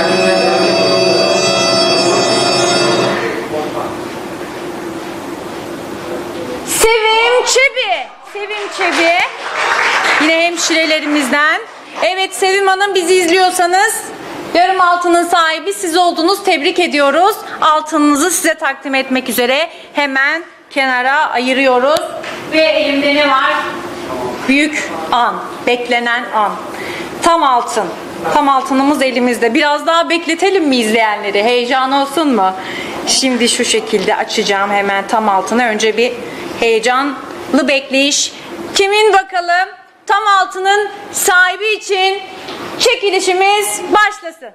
Speaker 1: Sevim Çebi. Sevim Çebi. Yine hemşirelerimizden. Evet Sevim Hanım, bizi izliyorsanız yarım altının sahibi siz oldunuz. Tebrik ediyoruz. Altınınızı size takdim etmek üzere hemen kenara ayırıyoruz. Ve elimde ne var? Büyük an, beklenen an. Tam altın. Tam altınımız elimizde. Biraz daha bekletelim mi izleyenleri? Heyecan olsun mu? Şimdi şu şekilde açacağım hemen tam altını. Önce bir heyecanlı bekleyiş. Kimin bakalım? Tam altının sahibi için çekilişimiz başlasın.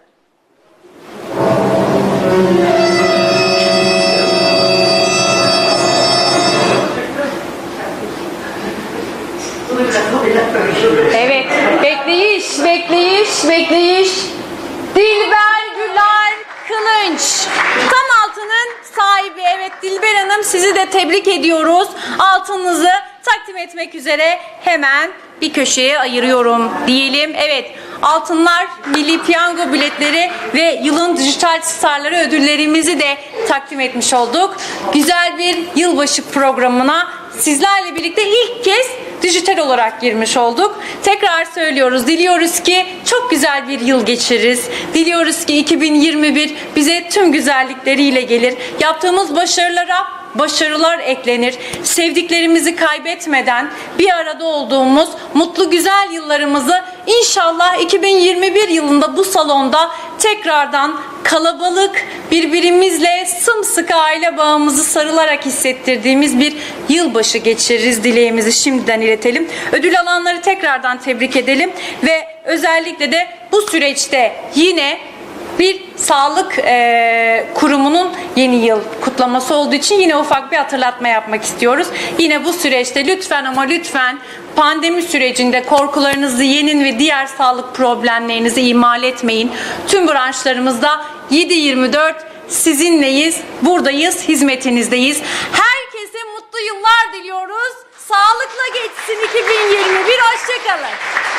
Speaker 1: Evet, bekleyiş, bekleyiş, bekleyiş. Dilber Güler Kılınç. Tam altının sahibi. Evet Dilber Hanım, sizi de tebrik ediyoruz. Altınınızı takdim etmek üzere hemen bir köşeye ayırıyorum diyelim. Evet, altınlar, milli piyango biletleri ve yılın dijital starları ödüllerimizi de takdim etmiş olduk. Güzel bir yılbaşı programına sizlerle birlikte ilk kez dijital olarak girmiş olduk. Tekrar söylüyoruz, diliyoruz ki çok güzel bir yıl geçiririz. Diliyoruz ki iki bin yirmi bir bize tüm güzellikleriyle gelir. Yaptığımız başarılara başarılar eklenir. Sevdiklerimizi kaybetmeden bir arada olduğumuz mutlu güzel yıllarımızı inşallah iki bin yirmi bir yılında bu salonda tekrardan kalabalık, birbirimizle sımsıkı aile bağımızı sarılarak hissettirdiğimiz bir yılbaşı geçiririz dileğimizi şimdiden iletelim. Ödül alanları tekrardan tebrik edelim ve özellikle de bu süreçte yine bir sağlık e, kurumunun yeni yıl kutlaması olduğu için yine ufak bir hatırlatma yapmak istiyoruz. Yine bu süreçte lütfen ama lütfen pandemi sürecinde korkularınızı yenin ve diğer sağlık problemlerinizi ihmal etmeyin. Tüm branşlarımızda yedi yirmi dört sizinleyiz, buradayız, hizmetinizdeyiz. Herkese mutlu yıllar diliyoruz. Sağlıkla geçsin iki bin yirmi bir. Hoşçakalın.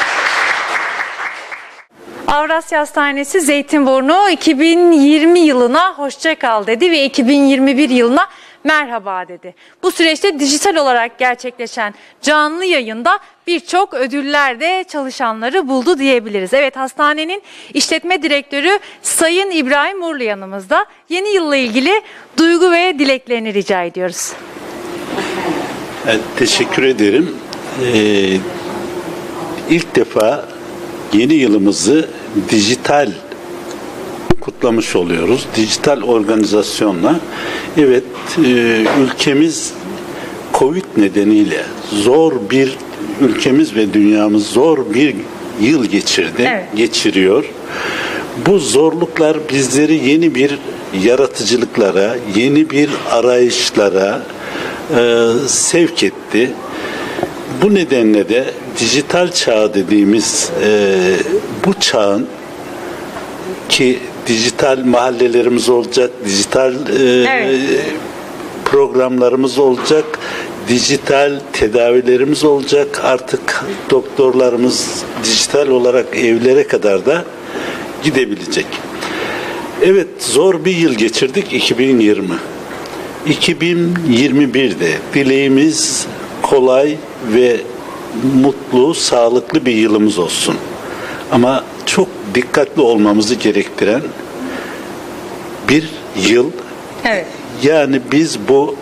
Speaker 1: Avrasya Hastanesi Zeytinburnu iki bin yirmi yılına hoşça kal dedi ve iki bin yirmi bir yılına merhaba dedi. Bu süreçte dijital olarak gerçekleşen canlı yayında birçok ödüller de çalışanları buldu diyebiliriz. Evet, hastanenin işletme direktörü Sayın İbrahim Uğurlu yanımızda. Yeni yılla ilgili duygu ve dileklerini rica ediyoruz.
Speaker 6: Evet, teşekkür ederim. Ee, ilk defa yeni yılımızı dijital kutlamış oluyoruz. Dijital organizasyonla. Evet, e, ülkemiz Covid nedeniyle zor bir ülkemiz ve dünyamız zor bir yıl geçirdi, evet. geçiriyor. Bu zorluklar bizleri yeni bir yaratıcılıklara, yeni bir arayışlara e, sevk etti. Bu nedenle de dijital çağ dediğimiz e, bu çağın ki dijital mahallelerimiz olacak, dijital e, evet. programlarımız olacak, dijital tedavilerimiz olacak. Artık doktorlarımız dijital olarak evlere kadar da gidebilecek. Evet, zor bir yıl geçirdik iki bin yirmi. iki bin yirmi bir'de dileğimiz kolay ve mutlu, sağlıklı bir yılımız olsun. Ama çok dikkatli olmamızı gerektiren bir yıl.
Speaker 1: Evet.
Speaker 6: Yani biz bu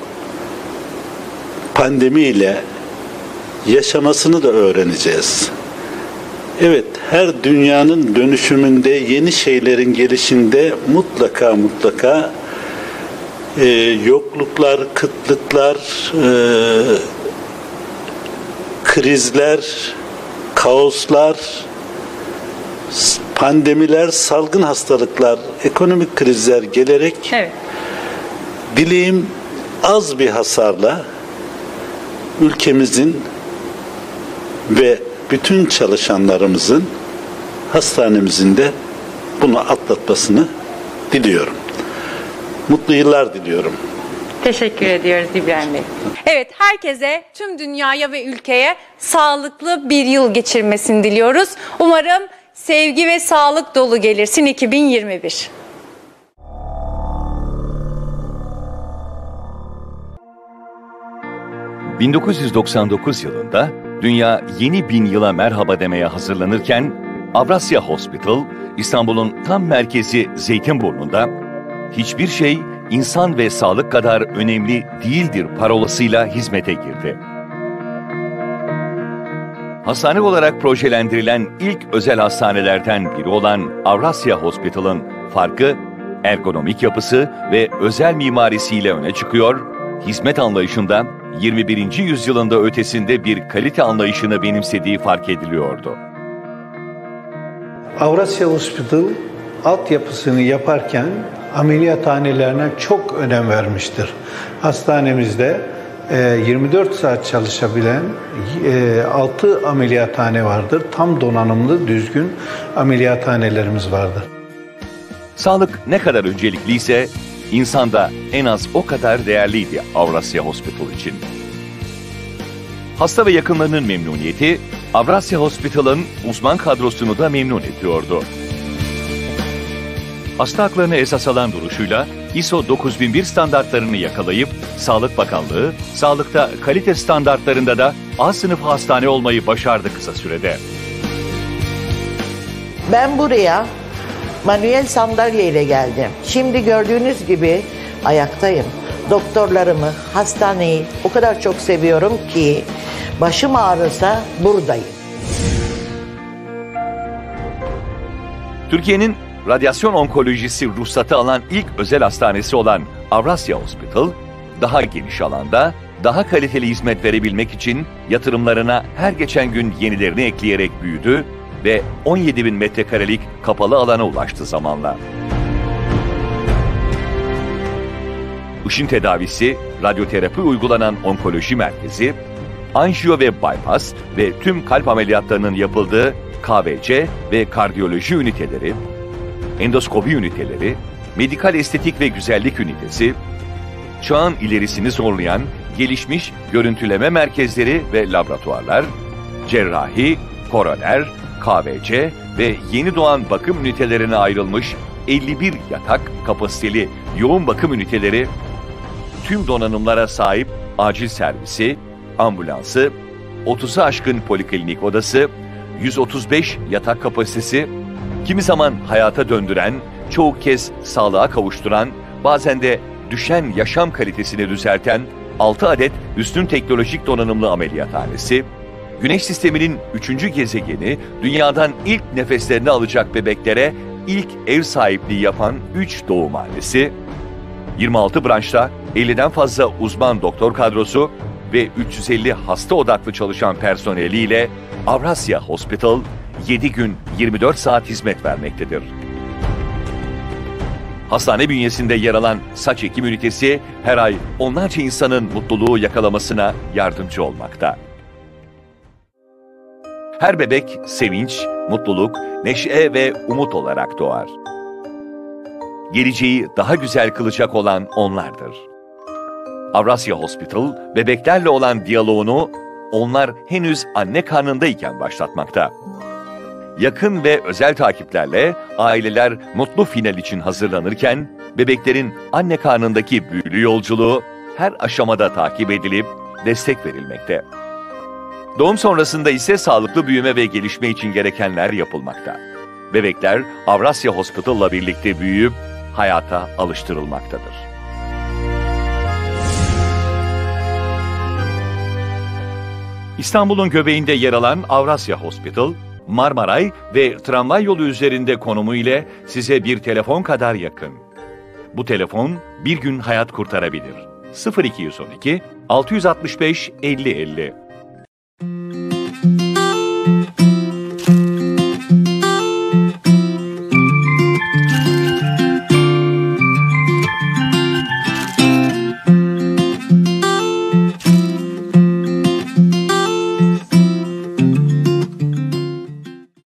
Speaker 6: pandemiyle yaşamasını da öğreneceğiz. Evet, her dünyanın dönüşümünde, yeni şeylerin gelişinde mutlaka mutlaka e, yokluklar, kıtlıklar, e, krizler, kaoslar, pandemiler, salgın hastalıklar, ekonomik krizler gelerek
Speaker 1: evet.
Speaker 6: dileğim az bir hasarla ülkemizin ve bütün çalışanlarımızın hastanemizin de bunu atlatmasını diliyorum. Mutlu yıllar diliyorum.
Speaker 1: Teşekkür ediyoruz İbrahim Bey. Evet, herkese, tüm dünyaya ve ülkeye sağlıklı bir yıl geçirmesini diliyoruz. Umarım sevgi ve sağlık dolu gelirsin iki bin yirmi bir.
Speaker 7: bin dokuz yüz doksan dokuz yılında dünya yeni bin yıla merhaba demeye hazırlanırken Avrasya Hospital, İstanbul'un tam merkezi Zeytinburnu'nda hiçbir şey insan ve sağlık kadar önemli değildir parolasıyla hizmete girdi. Hastane olarak projelendirilen ilk özel hastanelerden biri olan Avrasya Hospital'ın farkı, ergonomik yapısı ve özel mimarisiyle öne çıkıyor, hizmet anlayışında yirmi birinci yüzyılında ötesinde bir kalite anlayışını benimsediği fark ediliyordu.
Speaker 4: Avrasya Hospital altyapısını yaparken ameliyathanelerine çok önem vermiştir. Hastanemizde yirmi dört saat çalışabilen altı ameliyathane vardır. Tam donanımlı, düzgün ameliyathanelerimiz vardır.
Speaker 7: Sağlık ne kadar öncelikliyse, insan da en az o kadar değerliydi Avrasya Hospital için. Hasta ve yakınlarının memnuniyeti Avrasya Hospital'ın uzman kadrosunu da memnun ediyordu. Hasta haklarını esas alan duruşuyla I S O dokuz bin bir standartlarını yakalayıp Sağlık Bakanlığı, sağlıkta kalite standartlarında da A sınıfı hastane olmayı başardı kısa sürede.
Speaker 8: Ben buraya manuel sandalye ile geldim. Şimdi gördüğünüz gibi ayaktayım. Doktorlarımı, hastaneyi o kadar çok seviyorum ki başım ağrırsa buradayım.
Speaker 7: Türkiye'nin radyasyon onkolojisi ruhsatı alan ilk özel hastanesi olan Avrasya Hospital, daha geniş alanda, daha kaliteli hizmet verebilmek için yatırımlarına her geçen gün yenilerini ekleyerek büyüdü ve on yedi bin metrekarelik kapalı alana ulaştı zamanla. Işın tedavisi, radyoterapi uygulanan onkoloji merkezi, anjiyo ve bypass ve tüm kalp ameliyatlarının yapıldığı K V C ve kardiyoloji üniteleri, endoskopi üniteleri, medikal estetik ve güzellik ünitesi, çağın ilerisini zorlayan gelişmiş görüntüleme merkezleri ve laboratuvarlar, cerrahi, koroner, K V C ve yeni doğan bakım ünitelerine ayrılmış elli bir yatak kapasiteli yoğun bakım üniteleri, tüm donanımlara sahip acil servisi, ambulansı, otuzu aşkın poliklinik odası, yüz otuz beş yatak kapasitesi, kimi zaman hayata döndüren, çoğu kez sağlığa kavuşturan, bazen de düşen yaşam kalitesini düzelten altı adet üstün teknolojik donanımlı ameliyathanesi, Güneş sisteminin üçüncü gezegeni, dünyadan ilk nefeslerini alacak bebeklere ilk ev sahipliği yapan üç doğumhanesi, yirmi altı branşta elliden fazla uzman doktor kadrosu ve üç yüz elli hasta odaklı çalışan personeliyle Avrasya Hospital yedi gün yirmi dört saat hizmet vermektedir. Hastane bünyesinde yer alan saç ekim ünitesi her ay onlarca insanın mutluluğu yakalamasına yardımcı olmakta. Her bebek sevinç, mutluluk, neşe ve umut olarak doğar. Geleceği daha güzel kılacak olan onlardır. Avrasya Hospital, bebeklerle olan diyaloğunu onlar henüz anne karnındayken başlatmakta. Yakın ve özel takiplerle aileler mutlu final için hazırlanırken, bebeklerin anne karnındaki büyülü yolculuğu her aşamada takip edilip destek verilmekte. Doğum sonrasında ise sağlıklı büyüme ve gelişme için gerekenler yapılmakta. Bebekler Avrasya Hospital'la birlikte büyüyüp hayata alıştırılmaktadır. İstanbul'un göbeğinde yer alan Avrasya Hospital, Marmaray ve tramvay yolu üzerinde konumu ile size bir telefon kadar yakın. Bu telefon bir gün hayat kurtarabilir. sıfır iki on iki altı altı beş elli elli